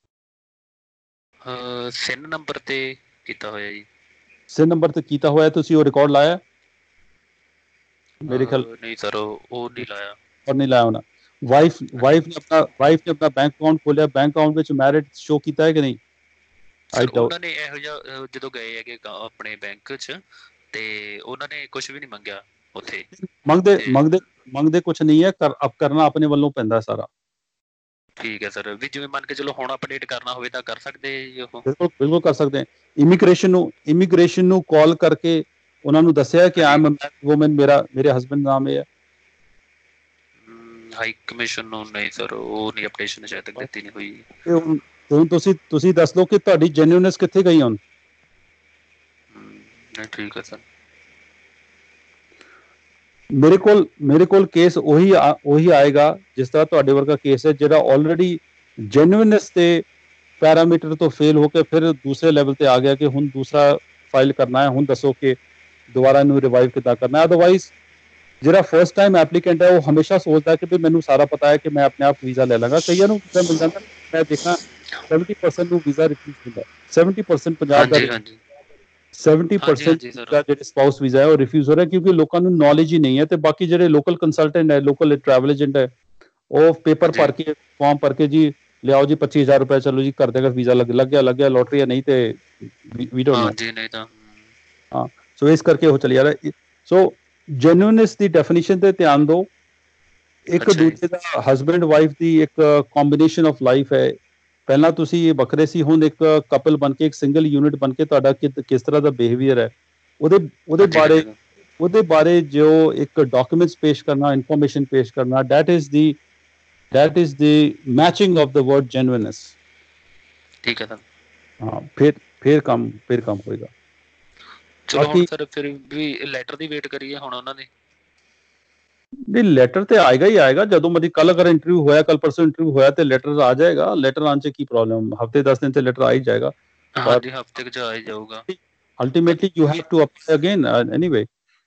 SIN ਨੰਬਰ ਤੇ ਕੀਤਾ ਹੋਇਆ ਜੀ। SIN ਨੰਬਰ ਤੇ ਕੀਤਾ ਹੋਇਆ, ਤੁਸੀਂ ਉਹ ਰਿਕਾਰਡ ਲਾਇਆ? ਮੇਰੇ ਖਿਆਲ ਨਹੀਂ ਸਰ, ਉਹ ਨਹੀਂ ਲਾਇਆ। ਔਰ ਨਹੀਂ ਲਾਇਆ ਹੋਣਾ। ਵਾਈਫ ਨੇ ਆਪਣਾ ਬੈਂਕ ਅਕਾਊਂਟ ਖੋਲਿਆ, ਬੈਂਕ ਅਕਾਊਂਟ ਵਿੱਚ ਮੈਰਿਜ ਸ਼ੋਅ ਕੀਤਾ ਹੈ ਕਿ ਨਹੀਂ? ਸਰ ਉਹਨਾਂ ਨੇ ਇਹੋ ਜਿਹਾ ਜਦੋਂ ਗਏ ਹੈਗੇ ਆਪਣੇ ਬੈਂਕ 'ਚ, ਤੇ ਉਹਨਾਂ ਨੇ ਕੁਝ ਵੀ ਨਹੀਂ ਮੰਗਿਆ ਉੱਥੇ। ਮੰਗਦੇ ਕੁਝ ਨਹੀਂ ਹੈ, ਕਰਨਾ ਆਪਣੇ ਵੱਲੋਂ ਪੈਂਦਾ ਸਾਰਾ। ਠੀਕ ਹੈ ਸਰ, ਵੀ ਜਿਵੇਂ ਮੰਨ ਕੇ ਚਲੋ ਹੁਣ ਅਪਡੇਟ ਕਰਨਾ ਹੋਵੇ ਤਾਂ ਕਰ ਸਕਦੇ ਜੀ ਉਹ? ਬਿਲਕੁਲ ਕਰ ਸਕਦੇ ਹਾਂ। ਇਮੀਗ੍ਰੇਸ਼ਨ ਨੂੰ ਕਾਲ ਕਰਕੇ ਉਹਨਾਂ ਨੂੰ ਦੱਸਿਆ ਕਿ ਆਈ ਐਮ ਅ ਵੂਮਨ, ਮੇਰੇ ਹਸਬੈਂਡ ਦਾ ਨਾਮ ਇਹ ਹੈ। ਹਾਈ ਕਮਿਸ਼ਨ ਨੂੰ ਨਹੀਂ ਸਰ, ਉਹ ਨਹੀਂ ਅਪਡੇਸ਼ਨ ਸ਼ਾਇਦ ਤੱਕ ਦਿੱਤੀ ਨਹੀਂ ਹੋਈ। ਹੁਣ ਤੁਸੀਂ ਦੱਸ ਦਿਓ ਕਿ ਤੁਹਾਡੀ ਜੈਨੂਇਨਨੈਸ ਕਿੱਥੇ ਗਈ ਹੁਣ? ਨਹੀਂ ਠੀਕ ਹੈ ਸਰ। ਮੇਰੇ ਕੋਲ ਕੇਸ ਉਹੀ ਆਏਗਾ ਜਿਸ ਤਰ੍ਹਾਂ ਤੁਹਾਡੇ ਵਰਗਾ ਕੇਸ ਹੈ, ਜਿਹੜਾ ਆਲਰੇਡੀ ਜੈਨੂਇਨਨੈਸ ਤੇ ਪੈਰਾਮੀਟਰ ਤੋਂ ਫੇਲ ਹੋ ਕੇ ਫਿਰ ਦੂਸਰੇ ਲੈਵਲ ਤੇ ਆ ਗਿਆ ਕਿ ਹੁਣ ਦੂਸਰਾ ਫਾਈਲ ਕਰਨਾ ਹੈ। ਹੁਣ ਦੱਸੋ ਕਿ ਦੁਬਾਰਾ ਇਹਨੂੰ ਰਿਵਾਈਵ ਕਿੱਦਾਂ ਕਰਨਾ ਹੈ। ਅਦਰਵਾਈਜ਼ ਜਿਹੜਾ ਫਸਟ ਟਾਈਮ ਐਪਲੀਕੈਂਟ ਹੈ, ਉਹ ਹਮੇਸ਼ਾ ਸੋਚਦਾ ਕਿ ਵੀ ਮੈਨੂੰ ਸਾਰਾ ਪਤਾ ਹੈ ਕਿ ਮੈਂ ਆਪਣੇ ਆਪ ਵੀਜ਼ਾ ਲੈ ਲਾਂਗਾ। ਕਈਆਂ ਨੂੰ ਵੀਜ਼ਾ ਮਿਲ ਜਾਂਦਾ, ਮੈਂ ਦੇਖਾਂ 70% ਨੂੰ ਵੀਜ਼ਾ ਰਿਫਿਊਜ਼ ਹੁੰਦਾ, 70% ਪੰਜਾਬ ਦਾ ਹਾਂਜੀ ਹਾਂਜੀ 70% ਹਾਂਜੀ ਸਰ। ਦਾ ਜਿਹੜੇ ਸਪਾਊਸ ਵੀਜ਼ਾ ਹੈ ਉਹ ਰਿਫਿਊਜ਼ ਹੋ ਰਿਹਾ, ਕਿਉਂਕਿ ਲੋਕਾਂ ਨੂੰ ਨੌਲੇਜ ਹੀ ਨਹੀਂ ਹੈ। ਤੇ ਬਾਕੀ ਜਿਹੜੇ ਲੋਕਲ ਕੰਸਲਟੈਂਟ ਹੈ, ਲੋਕਲ ਟਰੈਵਲ ਏਜੰਟ ਹੈ, ਉਹ ਪੇਪਰ ਭਰ ਕੇ ਫਾਰਮ ਭਰ ਕੇ ਜੀ ਲਿਆਓ ਜੀ 25,000 ਰੁਪਏ, ਚਲੋ ਜੀ ਕਰ ਦੇਗਾ ਵੀਜ਼ਾ, ਲੱਗ ਗਿਆ ਲੋਟਰੀ, ਨਹੀਂ ਤੇ ਵੀ ਡੋਨਟ ਨੋ। ਹਾਂਜੀ ਨਹੀਂ ਤਾਂ ਹਾਂ, ਸੋ ਇਸ ਕਰਕੇ ਉਹ ਚੱਲ ਜਾ ਰਿਹਾ। ਸੋ ਜੈਨੂਇਨਨੈਸ ਦੀ ਡੈਫੀਨੇਸ਼ਨ ਤੇ ਧਿਆਨ ਦਿਓ। ਇੱਕ ਅੱਛਾ ਜੀ। ਦੂਜੇ ਦਾ ਹਸਬੈਂਡ ਵਾਈਫ ਦੀ ਇੱਕ ਕੰਬੀਨੇਸ਼ਨ ਆਫ ਲਾਈਫ ਹੈ। ਪਹਿਲਾਂ ਤੁਸੀਂ ਵੱਖਰੇ ਸੀ, ਹੁਣ ਇੱਕ ਕਪਲ ਬਣ ਕੇ, ਇੱਕ ਸਿੰਗਲ ਯੂਨਿਟ ਬਣ ਕੇ ਤੁਹਾਡਾ ਕਿਸ ਤਰ੍ਹਾਂ ਦਾ ਬਿਹੇਵੀਅਰ ਹੈ, ਉਹਦੇ ਬਾਰੇ ਜੋ ਇੱਕ ਡਾਕੂਮੈਂਟਸ ਪੇਸ਼ ਕਰਨਾ, ਇਨਫੋਰਮੇਸ਼ਨ ਪੇਸ਼ ਕਰਨਾ, that is the matching of the word genuineness। ਠੀਕ ਹੈ ਸਰ। ਹਾਂ, ਫਿਰ ਕੰਮ ਹੋਏਗਾ। ਚਲੋ ਹੁਣ ਸਰ ਫਿਰ ਵੀ ਲੈਟਰ ਦੀ ਵੇਟ ਕਰੀਏ ਹੁਣ ਉਹਨਾਂ ਦੀ। ਨਹੀਂ, ਲੈਟਰ ਤੇ ਆਏਗਾ ਹੀ ਆਏਗਾ ਜਦੋਂ ਮਰਜ਼ੀ। ਕੱਲ ਅਗਰ ਇੰਟਰਵਿਊ ਹੋਇਆ, ਕੱਲ ਪਰਸੋਂ ਇੰਟਰਵਿਊ ਹੋਇਆ ਤੇ ਲੈਟਰ ਆ ਜਾਏਗਾ। ਲੈਟਰ ਆਉਣ 'ਚ ਕੀ ਪ੍ਰੋਬਲਮ, ਹਫਤੇ 10 ਦਿਨ ਤੇ ਲੈਟਰ ਆ ਹੀ ਜਾਏਗਾ। ਹਾਂਜੀ, ਹਫਤੇ ਕੁ 'ਚ ਆ ਹੀ ਜਾਊਗਾ। Ultimately you have to apply again anyway.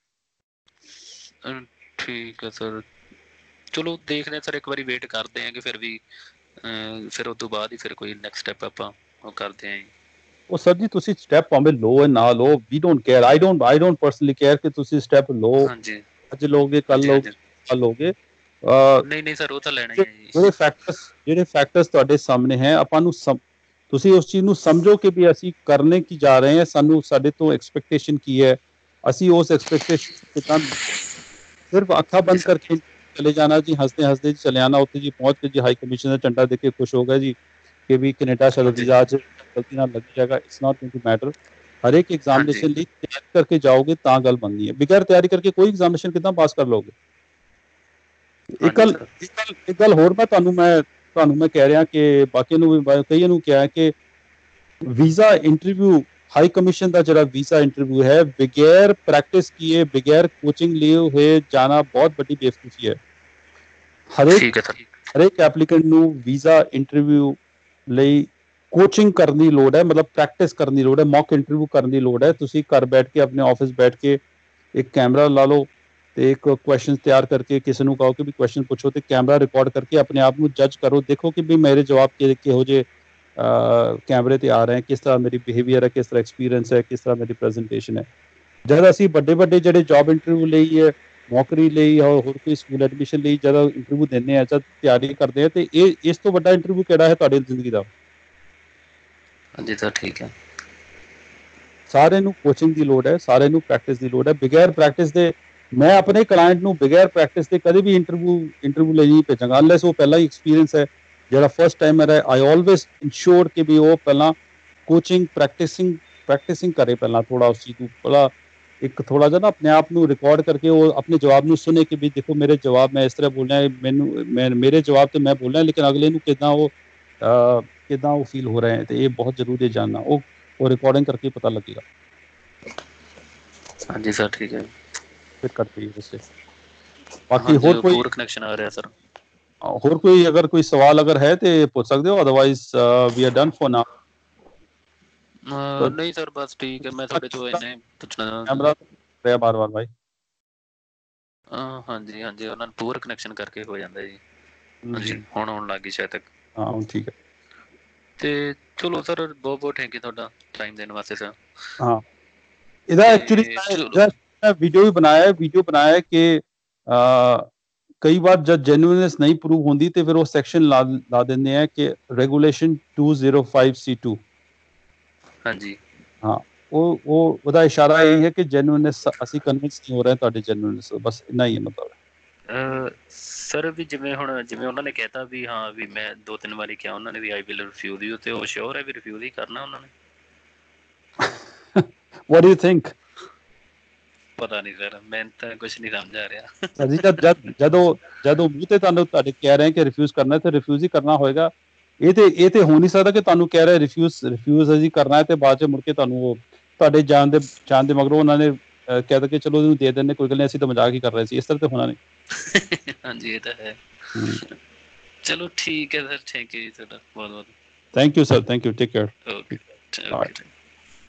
ਠੀਕ ਹੈ ਸਰ, ਚਲੋ ਦੇਖਦੇ ਹਾਂ ਸਰ, ਇੱਕ ਵਾਰੀ ਵੇਟ ਕਰਦੇ ਹਾਂ ਕਿ ਫਿਰ ਵੀ ਫਿਰ ਉਸ ਤੋਂ ਬਾਅਦ ਹੀ ਫਿਰ ਕੋਈ ਨੈਕਸਟ ਸਟੈਪ ਆਪਾਂ ਉਹ ਕਰਦੇ ਹਾਂ ਜੀ। ਉਹ ਸਰ ਜੀ, ਤੁਸੀਂ ਸਟੈਪ ਭਾਵੇਂ ਲਓ ਨਾ ਲਓ, ਵੀ don't care. I don't personally care ਕਿ ਤੁਸੀਂ ਸਟੈਪ ਲਓ, ਹਾਂਜੀ ਅੱਜ ਲਓਗੇ, ਕੱਲ ਹਾਂਜੀ ਹਾਂਜੀ। ਲਓਗੇ। ਨਹੀਂ ਸਰ, ਉਹ ਤਾਂ ਲੈਣਾ ਹੀ ਹੈ ਜੀ। ਜਿਹੜੇ ਫੈਕਟਰਸ ਤੁਹਾਡੇ ਸਾਹਮਣੇ ਹੈ, ਆਪਾਂ ਨੂੰ ਤੁਸੀਂ ਉਸ ਚੀਜ਼ ਨੂੰ ਸਮਝੋ ਕਿ ਵੀ ਅਸੀਂ ਕਰਨੇ ਕੀ ਜਾ ਰਹੇ ਹਾਂ, ਸਾਡੇ ਤੋਂ ਐਕਸਪੈਕਟੇਸ਼ਨ ਕੀ ਹੈ, ਅਸੀਂ ਉਸ ਐਕਸਪੈਕਟੇਸ਼ਨ ਕਿੱਦਾਂ, ਸਿਰਫ ਅੱਖਾਂ ਜੀ ਬੰਦ ਸਰ। ਕਰਕੇ ਚਲੇ ਜਾਣਾ ਜੀ, ਹੱਸਦੇ ਚਲੇ ਆਣਾ, ਉੱਥੇ ਜੀ ਪਹੁੰਚ ਕੇ ਜੀ ਹਾਈ ਕਮਿਸ਼ਨ ਦਾ ਝੰਡਾ ਦੇ ਕੇ ਖੁਸ਼ ਹੋ ਗਿਆ ਜੀ ਕਿ ਵੀ ਕੈਨੇਡਾ ਚਲੋ ਹਾਂਜੀ ਵੀਜ਼ਾ 'ਚ ਗਲਤੀ ਨਾਲ ਲੱਗ ਜਾਏਗਾ। It's not going to matter. ਹਰ ਇੱਕ ਹਾਂਜੀ ਐਗਜ਼ਾਮੀਨੇਸ਼ਨ ਲਈ ਤਿਆਰੀ ਕਰਕੇ ਜਾਓਗੇ ਤਾਂ ਗੱਲ ਬਣਦੀ ਹੈ। ਬਗੈਰ ਤਿਆਰੀ ਕਰਕੇ ਕੋਈ ਐਗਜ਼ਾਮੀਨੇਸ਼ਨ ਕਿੱਦਾਂ ਪਾਸ ਕਰ ਲਓਗੇ? ਇੱਕ ਹਾਂਜੀ ਸਰ। ਗੱਲ ਹੋਰ ਮੈਂ ਤੁਹਾਨੂੰ ਕਹਿ ਰਿਹਾ ਕਿ ਬਾਕੀ ਨੂੰ ਵੀ, ਕਈਆਂ ਨੂੰ ਕਿਹਾ ਕਿ ਵੀਜ਼ਾ ਇੰਟਰਵਿਊ, ਹਾਈ ਕਮਿਸ਼ਨ ਦਾ ਜਿਹੜਾ ਵੀਜ਼ਾ ਇੰਟਰਵਿਊ ਹੈ, ਬਗੈਰ ਪ੍ਰੈਕਟਿਸ ਕੀਏ, ਬਗੈਰ ਕੋਚਿੰਗ लिए ਹੋਏ ਜਾਣਾ ਬਹੁਤ ਵੱਡੀ ਬੇਵਕੂਫੀ ਹੈ। ਠੀਕ ਹੈ ਸਰ। ਹਰੇਕ ਐਪਲੀਕੈਂਟ ਨੂੰ ਵੀਜ਼ਾ ਇੰਟਰਵਿਊ ਲਈ ਕੋਚਿੰਗ ਕਰਨ ਦੀ ਲੋੜ ਹੈ, ਮਤਲਬ ਪ੍ਰੈਕਟਿਸ ਕਰਨ ਦੀ ਲੋੜ ਹੈ, ਮੌਕ ਇੰਟਰਵਿਊ ਕਰਨ ਦੀ ਲੋੜ ਹੈ। ਤੁਸੀਂ ਘਰ ਬੈਠ ਕੇ, ਆਪਣੇ ਆਫਿਸ ਬੈਠ ਕੇ ਇੱਕ ਕੈਮਰਾ ਲਾ ਲਓ ਤੇ ਇੱਕ ਕੁਐਸਚਨ ਤਿਆਰ ਕਰਕੇ ਕਿਸੇ ਨੂੰ ਕਹੋ ਕਿ ਵੀ ਕੁਐਸਚਨ ਪੁੱਛੋ, ਤੇ ਕੈਮਰਾ ਰਿਕਾਰਡ ਕਰਕੇ ਆਪਣੇ ਆਪ ਨੂੰ ਜੱਜ ਕਰੋ, ਦੇਖੋ ਕਿ ਵੀ ਮੇਰੇ ਜਵਾਬ ਕਿਹੋ ਜਿਹੇ ਕੈਮਰੇ ਤੇ ਆ ਰਹੇ हैं, किस तरह मेरी बिहेवियर है, किस तरह एक्सपीरियंस है, किस तरह मेरी प्रेजेंटेशन है। ਜਦ ਅਸੀਂ ਵੱਡੇ ਜਿਹੜੇ ਜੌਬ ਇੰਟਰਵਿਊ ਲਈ ਨੌਕਰੀ ਲਈ ਹੋਰ ਕੋਈ ਸਕੂਲ ਐਡਮਿਸ਼ਨ ਲਈ ਜਦੋਂ ਇੰਟਰਵਿਊ ਦਿੰਦੇ ਆ, ਜਦ ਤਿਆਰੀ ਕਰਦੇ ਆ, ਤੇ ਇਹ ਇਸ ਤੋਂ ਵੱਡਾ ਇੰਟਰਵਿਊ ਕਿਹੜਾ ਹੈ ਤੁਹਾਡੀ ਜ਼ਿੰਦਗੀ ਦਾ? ਹਾਂਜੀ ਸਰ, ਠੀਕ ਹੈ। ਸਾਰਿਆਂ ਨੂੰ ਕੋਚਿੰਗ ਦੀ ਲੋੜ ਹੈ, ਸਾਰਿਆਂ ਨੂੰ ਪ੍ਰੈਕਟਿਸ ਦੀ ਲੋੜ ਹੈ। ਬਗੈਰ ਪ੍ਰੈਕਟਿਸ ਦੇ ਮੈਂ ਆਪਣੇ ਕਲਾਇੰਟ ਨੂੰ ਬਗੈਰ ਪ੍ਰੈਕਟਿਸ ਦੇ ਕਦੇ ਵੀ ਇੰਟਰਵਿਊ ਲਈ ਨਹੀਂ ਭੇਜਾਂਗਾ, ਅਨਲੈਸ ਉਹ ਪਹਿਲਾਂ ਹੀ ਐਕਸਪੀਰੀਅੰਸ ਹੈ, ਜਿਹੜਾ ਫਸਟ ਟਾਈਮਰ ਹੈ। ਆਈ ਆਲਵੇਜ਼ ਇਨਸ਼ੋਰ ਕਿ ਵੀ ਉਹ ਪਹਿਲਾਂ ਕੋਚਿੰਗ ਪ੍ਰੈਕਟਿਸਿੰਗ ਕਰੇ, ਪਹਿਲਾਂ ਥੋੜਾ ਉਸ ਚੀਜ਼ ਨੂੰ ਪਹਿਲਾਂ ਇੱਕ ਥੋੜਾ ਜਿਹਾ ਨਾ ਆਪਣੇ ਆਪ ਨੂੰ ਰਿਕਾਰਡ ਕਰਕੇ ਉਹ ਆਪਣੇ ਜਵਾਬ ਨੂੰ ਸੁਣੇ ਕਿ ਵੀ ਦੇਖੋ ਮੇਰੇ ਜਵਾਬ ਮੈਂ ਇਸ ਤਰ੍ਹਾਂ ਬੋਲਿਆ, ਮੇਰੇ ਜਵਾਬ ਤੇ ਮੈਂ ਬੋਲਿਆ, ਲੇਕਿਨ ਅਗਲੇ ਨੂੰ ਕਿੱਦਾਂ ਉਹ ਫੀਲ ਹੋ ਰਿਹਾ ਹੈ, ਤੇ ਇਹ ਬਹੁਤ ਜ਼ਰੂਰੀ ਹੈ ਜਾਨਣਾ। ਉਹ ਰਿਕਾਰਡਿੰਗ ਕਰਕੇ ਪਤਾ ਲੱਗੇਗਾ। ਹਾਂਜੀ ਸਰ, ਠੀਕ ਹੈ। ਫਿਰ ਕਰਦੇ ਉਸੇ ਬਾਕੀ ਹੋਰ ਕੋਈ ਕਨੈਕਸ਼ਨ ਆ ਰਿਹਾ ਸਰ। ਹੋਰ ਕੋਈ ਅਗਰ ਕੋਈ ਸਵਾਲ ਅਗਰ ਹੈ ਤੇ ਪੁੱਛ ਸਕਦੇ ਹੋ, otherwise we are done for now. ਨਹੀਂ ਸਰ, ਬਸ ਠੀਕ ਹੈ। ਮੈਂ ਤੁਹਾਡੇ ਤੋਂ ਇਹਨੇ ਪੁੱਛਣਾ ਕੈਮਰਾ ਰਿਹਾ ਬਾਰ-ਬਾਰ ਭਾਈ। ਹਾਂਜੀ ਉਹਨਾਂ ਨੂੰ ਪੂਰ ਕਨੈਕਸ਼ਨ ਕਰਕੇ ਹੋ ਜਾਂਦਾ ਜੀ। ਹਾਂਜੀ, ਹੁਣ ਆਉਣ ਲੱਗ ਗਈ ਸ਼ਾਇਦ ਤੱਕ। ਹਾਂ ਹੁਣ ਠੀਕ ਹੈ। ਤੇ ਚਲੋ ਸਰ, ਬਹੁਤ ਥੈਂਕ ਯੂ ਤੁਹਾਡਾ ਟਾਈਮ ਦੇਣ ਵਾਸਤੇ ਸਰ। ਹਾਂ, ਇਹਦਾ ਐਕਚੁਅਲੀ ਮੈਂ ਵੀਡੀਓ ਬਣਾਇਆ ਕਿ ਕਈ ਵਾਰ ਜਦ ਜੈਨੂਇਨਨੈਸ ਨਹੀਂ ਪ੍ਰੂਵ ਹੁੰਦੀ ਤੇ ਫਿਰ ਉਹ ਸੈਕਸ਼ਨ ਲਾ ਦਿੰਦੇ ਆ ਕਿ ਰੈਗੂਲੇਸ਼ਨ 205C2। ਹਾਂਜੀ ਹਾਂ, ਉਹਦਾ ਇਸ਼ਾਰਾ ਇਹ ਹੈ ਕਿ ਜੈਨੂਇਨਨੈਸ ਅਸੀਂ ਕਨਵਿੰਸ ਨਹੀਂ ਹੋ ਰਹੇ ਤੁਹਾਡੇ ਜੈਨੂਇਨਨੈਸ, ਬਸ ਇੰਨਾ ਹੀ ਹੈ ਮਤਲਬ। ਸਰ ਵੀ ਜਿਵੇਂ ਉਹਨਾਂ ਨੇ ਕਹਿਤਾ ਵੀ ਹਾਂ ਵੀ ਮੈਂ 2-3 ਵਾਰੀ ਕਿਹਾ ਉਹਨਾਂ ਨੇ ਵੀ ਆਈ ਵਿਲ ਰਿਫਿਊਜ਼ ਯੂ, ਤੇ ਉਹ ਸ਼ੋਰ ਹੈ ਵੀ ਰਿਫਿਊਜ਼ ਹੀ ਕਰਨਾ ਉਹਨਾਂ ਨੇ? What do you think? ਪਤਾ ਨਹੀਂ ਸਰ, ਮੈਨੂੰ ਤਾਂ ਕੁਝ ਨਹੀਂ ਸਮਝ ਆ ਰਿਹਾ। ਸਰ ਜੀ, ਜਦੋਂ ਮੂੰਹ ਤੇ ਤੁਹਾਡੇ ਕਹਿ ਰਹੇ ਕਿ ਰਿਫਿਊਜ਼ ਕਰਨਾ ਤੇ ਰਿਫਿਊਜ਼ ਹੀ ਕਰਨਾ ਹੋਏਗਾ। ਇਹ ਤੇ ਹੋ ਨਹੀਂ ਸਕਦਾ ਕਿ ਤੁਹਾਨੂੰ ਕਹਿ ਰਿਹਾ ਰਿਫਿਊਜ਼ ਅਸੀਂ ਕਰਨਾ ਹੈ ਤੇ ਬਾਅਦ ਚ ਮੁੜ ਕੇ ਤੁਹਾਨੂੰ ਉਹ ਤੁਹਾਡੇ ਜਾਣ ਦੇ ਮਗਰੋਂ ਉਹਨਾਂ ਨੇ ਕਹਿ ਦਿੱਤਾ ਕਿ ਚਲੋ ਇਹਨੂੰ ਦੇ ਦਿੰਦੇ, ਕੋਈ ਗੱਲ ਨਹੀਂ, ਅਸੀਂ ਤਾਂ ਮਜ਼ਾਕ ਹੀ ਕਰ ਰਹੇ ਸੀ। ਇਸ ਤਰ੍ਹਾਂ ਤੇ ਹੋਣਾ ਨਹੀਂ। ਹਾਂਜੀ, ਇਹ ਤਾਂ ਹੈ। ਚਲੋ ਠੀਕ ਹੈ ਸਰ, ਥੈਂਕ ਯੂ ਜੀ ਤੁਹਾਡਾ ਬਹੁਤ ਬਹੁਤ। Thank you sir, thank you, take care. Okay.